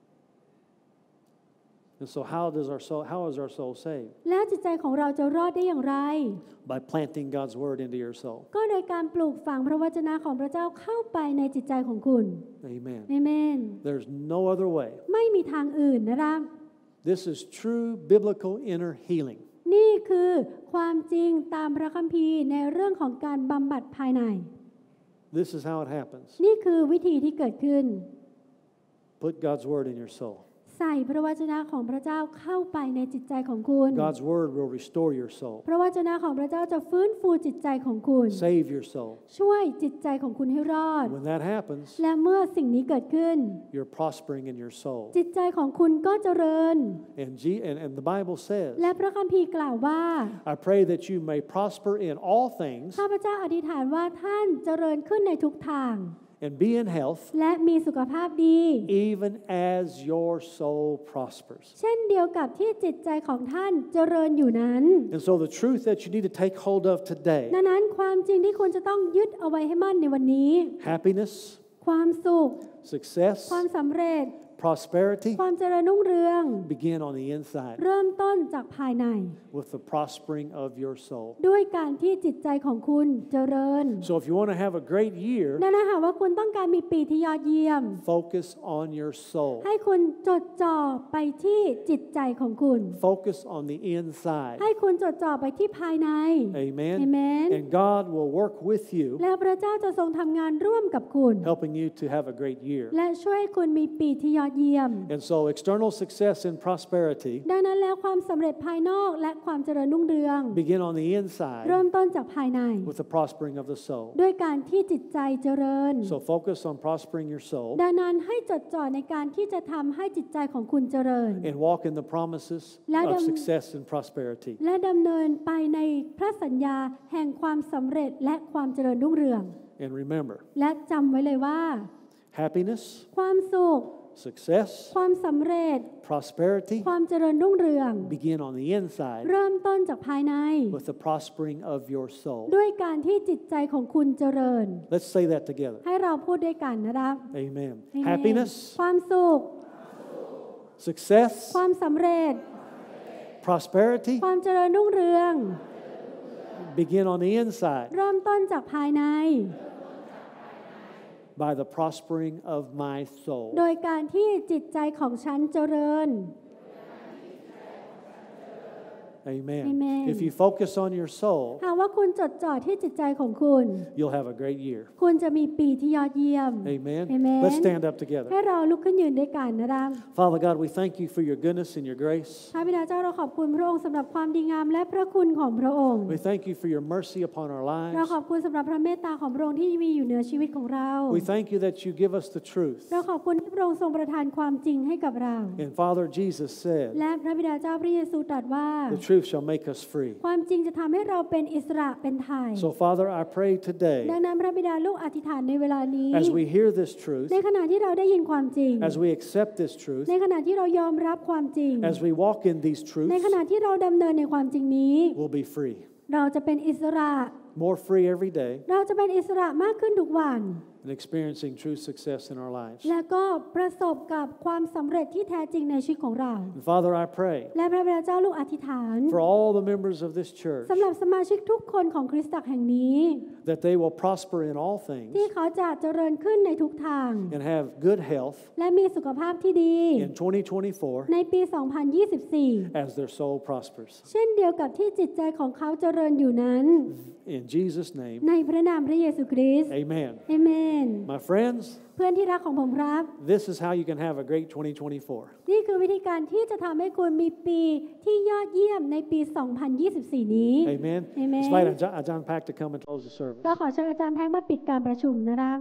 And so how does our soul, how is our soul saved? แล้วจิตใจของเราจะรอดได้อย่างไร By planting God's word into your soul. ก็โดยการปลูกฝังพระวจนะของพระเจ้าเข้าไปในจิตใจของคุณ Amen. เอเมน There's no other way. ไม่มีทางอื่นนะคะ This is true biblical inner healing. นี่คือความจริงตามพระคัมภีร์ในเรื่องของการบำบัดภายใน This is how it happens. นี่คือวิธีที่เกิดขึ้น Put God's word in your soul. ใส่พระวจนะของพระเจ้าเข้าไปในจิตใจของคุณ God's word will restore your soul. พระวจนะของพระเจ้าจะฟื้นฟูจิตใจของคุณ Save your soul. ช่วยจิตใจของคุณให้รอด When that happens, และเมื่อสิ่งนี้เกิดขึ้น you're prospering in your soul. จิตใจของคุณก็เจริญ And, G- and, and the Bible says, และพระคัมภีร์กล่าวว่า I pray that you may prosper in all things ข้าพเจ้าอธิษฐานว่าท่านเจริญขึ้นในทุกทาง and be in health, และมีสุขภาพดี even as your soul prospers. เช่นเดียวกับที่จิตใจของท่านเจริญอยู่นั้น And so the truth that you need to take hold of today, ดังนั้นความจริงที่คุณจะต้องยึดเอาไว้ให้มั่นในวันนี้ happiness, ความสุข success, ความสำเร็จ prosperity, ความเจริญรุ่งเรือง begin on the inside เริ่มต้นจากภายใน with the prospering of your soul. ด้วยการที่จิตใจของคุณเจริญ So if you want to have a great year, ดังนั้นหากว่าคุณต้องการมีปีที่ยอดเยี่ยม focus on your soul. ให้คุณจดจ่อไปที่จิตใจของคุณ Focus on the inside. ให้คุณจดจ่อไปที่ภายใน Amen. Amen. And God will work with you, แล้วพระเจ้าจะทรงทำงานร่วมกับคุณ helping you to have a great year. และช่วยให้คุณมีปีที่ยอดเยี่ยม And so external success and prosperity ดังนั้นแล้วความสำเร็จภายนอกและความเจริญรุ่งเรือง begin on the inside เริ่มต้นจากภายใน with the prospering of the soul. ด้วยการที่จิตใจเจริญ So focus on prospering your soul ดังนั้นให้จดจ่อในการที่จะทำให้จิตใจของคุณเจริญ and walk in the promises of success and prosperity. และดำเนินไปในพระสัญญาแห่งความสำเร็จและความเจริญรุ่งเรือง And remember, และจำไว้เลยว่า happiness, ความสุข success, ความสำเร็จ prosperity ความจริญรุ่งเรือง begin on the inside เริ่มต้นจากภายใน with the prospering of your soul. ด้วยการที่จิตใจของคุณเจริญ Let's say that together. ให้เราพูดด้วยกันนะครับ Amen. Amen. Happiness, ความสุข success, ความสำเร็จ prosperity ความเจริญรุ่งเรือง begin on the inside เริ่มต้นจากภายใน by the prospering of my soul. โดยการที่จิตใจของฉันเจริญ Amen. Amen. If you focus on your soul, หากว่าคุณจดจ่อที่จิตใจของคุณ you'll have a great year. คุณจะมีปีที่ยอดเยี่ยม Amen. Amen. Let's stand up together. ให้เราลุกขึ้นยืนด้วยกันนะครับ Father God, we thank you for your goodness and your grace. พระบิดาเจ้าเราขอบคุณพระองค์สำหรับความดีงามและพระคุณของพระองค์ We thank you for your mercy upon our เรา lives. ขอบคุณสำหรับพระเมตตาของพระองค์ที่มีอยู่เหนือชีวิตของเรา We thank you that you give us the truth. เราขอบคุณที่พระองค์ทรงประทานความจริงให้กับเรา And Father, Jesus said, และพระบิดาเจ้าพระเยซูตรัสว่า the truth shall make us free. ความจริงจะทำให้เราเป็นอิสระเป็นไทย So Father, I pray ดัง today, นั้นพระบิดาลูกอธิษฐานในเวลานี้ as we hear this truth, ในขณะที่เราได้ยินความจริง as we accept this truth, ในขณะที่เรายอมรับความจริง as we walk in these ใน truths, ขณะที่เราดำเนินในความจริงนี้ we'll be free. เราจะเป็นอิสระ More free every day เราจะเป็นอิสระมากขึ้นทุกวัน and experiencing true success in our lives. และก็ประสบกับความสำเร็จที่แท้จริงในชีวิตของเรา And Father, I pray และพระบิดาเจ้าลูกอธิษฐาน for all the members of this church สำหรับสมาชิกทุกคนของคริสตจักรแห่งนี้ that they will prosper in all things ที่เขาจะเจริญขึ้นในทุกทาง and have good health และมีสุขภาพที่ดี in twenty twenty-four ในปี สองพันยี่สิบสี่ as their soul prospers. เช่นเดียวกับที่จิตใจของเขาเจริญอยู่นั้น In Jesus' name, ในพระนามพระเยซูคริสต์ amen. เอเมน My friends, เพื่อนที่รักของผมครับ this is how you can have a great twenty twenty-four. นี่คือวิธีการที่จะทำให้คุณมีปีที่ยอดเยี่ยมในปี สองพันยี่สิบสี่ นี้ Amen. Amen. Let's invite Ajahn Ajahn Pak to come and close the service. เราขอเชิญอาจารย์แพงมาปิดการประชุมนะครับ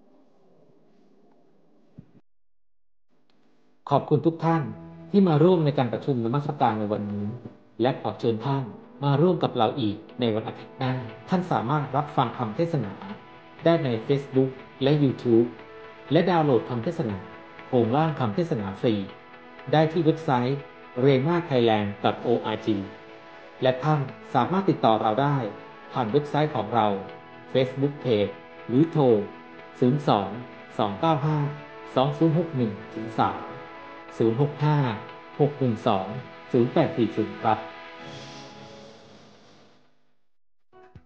ขอบคุณทุกท่านที่มาร่วมในการประชุมนมัสการในวันนี้และขอเชิญท่านมาร่วมกับเราอีกในวันอาทิตย์หน้าท่านสามารถรับฟังคำเทศนาได้ใน Facebook และ YouTube และดาวน์โหลดคำเทศนาโครงร่างคำเทศนาฟรีได้ที่เว็บไซต์ เรมาไทยแลนด์ ดอท โอ อาร์ จี และท่านสามารถติดต่อเราได้ผ่านเว็บไซต์ของเรา Facebook Page หรือโทร ศูนย์ สอง สอง เก้า ห้า สอง ศูนย์ หก หนึ่ง สาม ศูนย์ หก ห้า หก หนึ่ง สอง ศูนย์ แปด สี่ ศูนย์ ครับ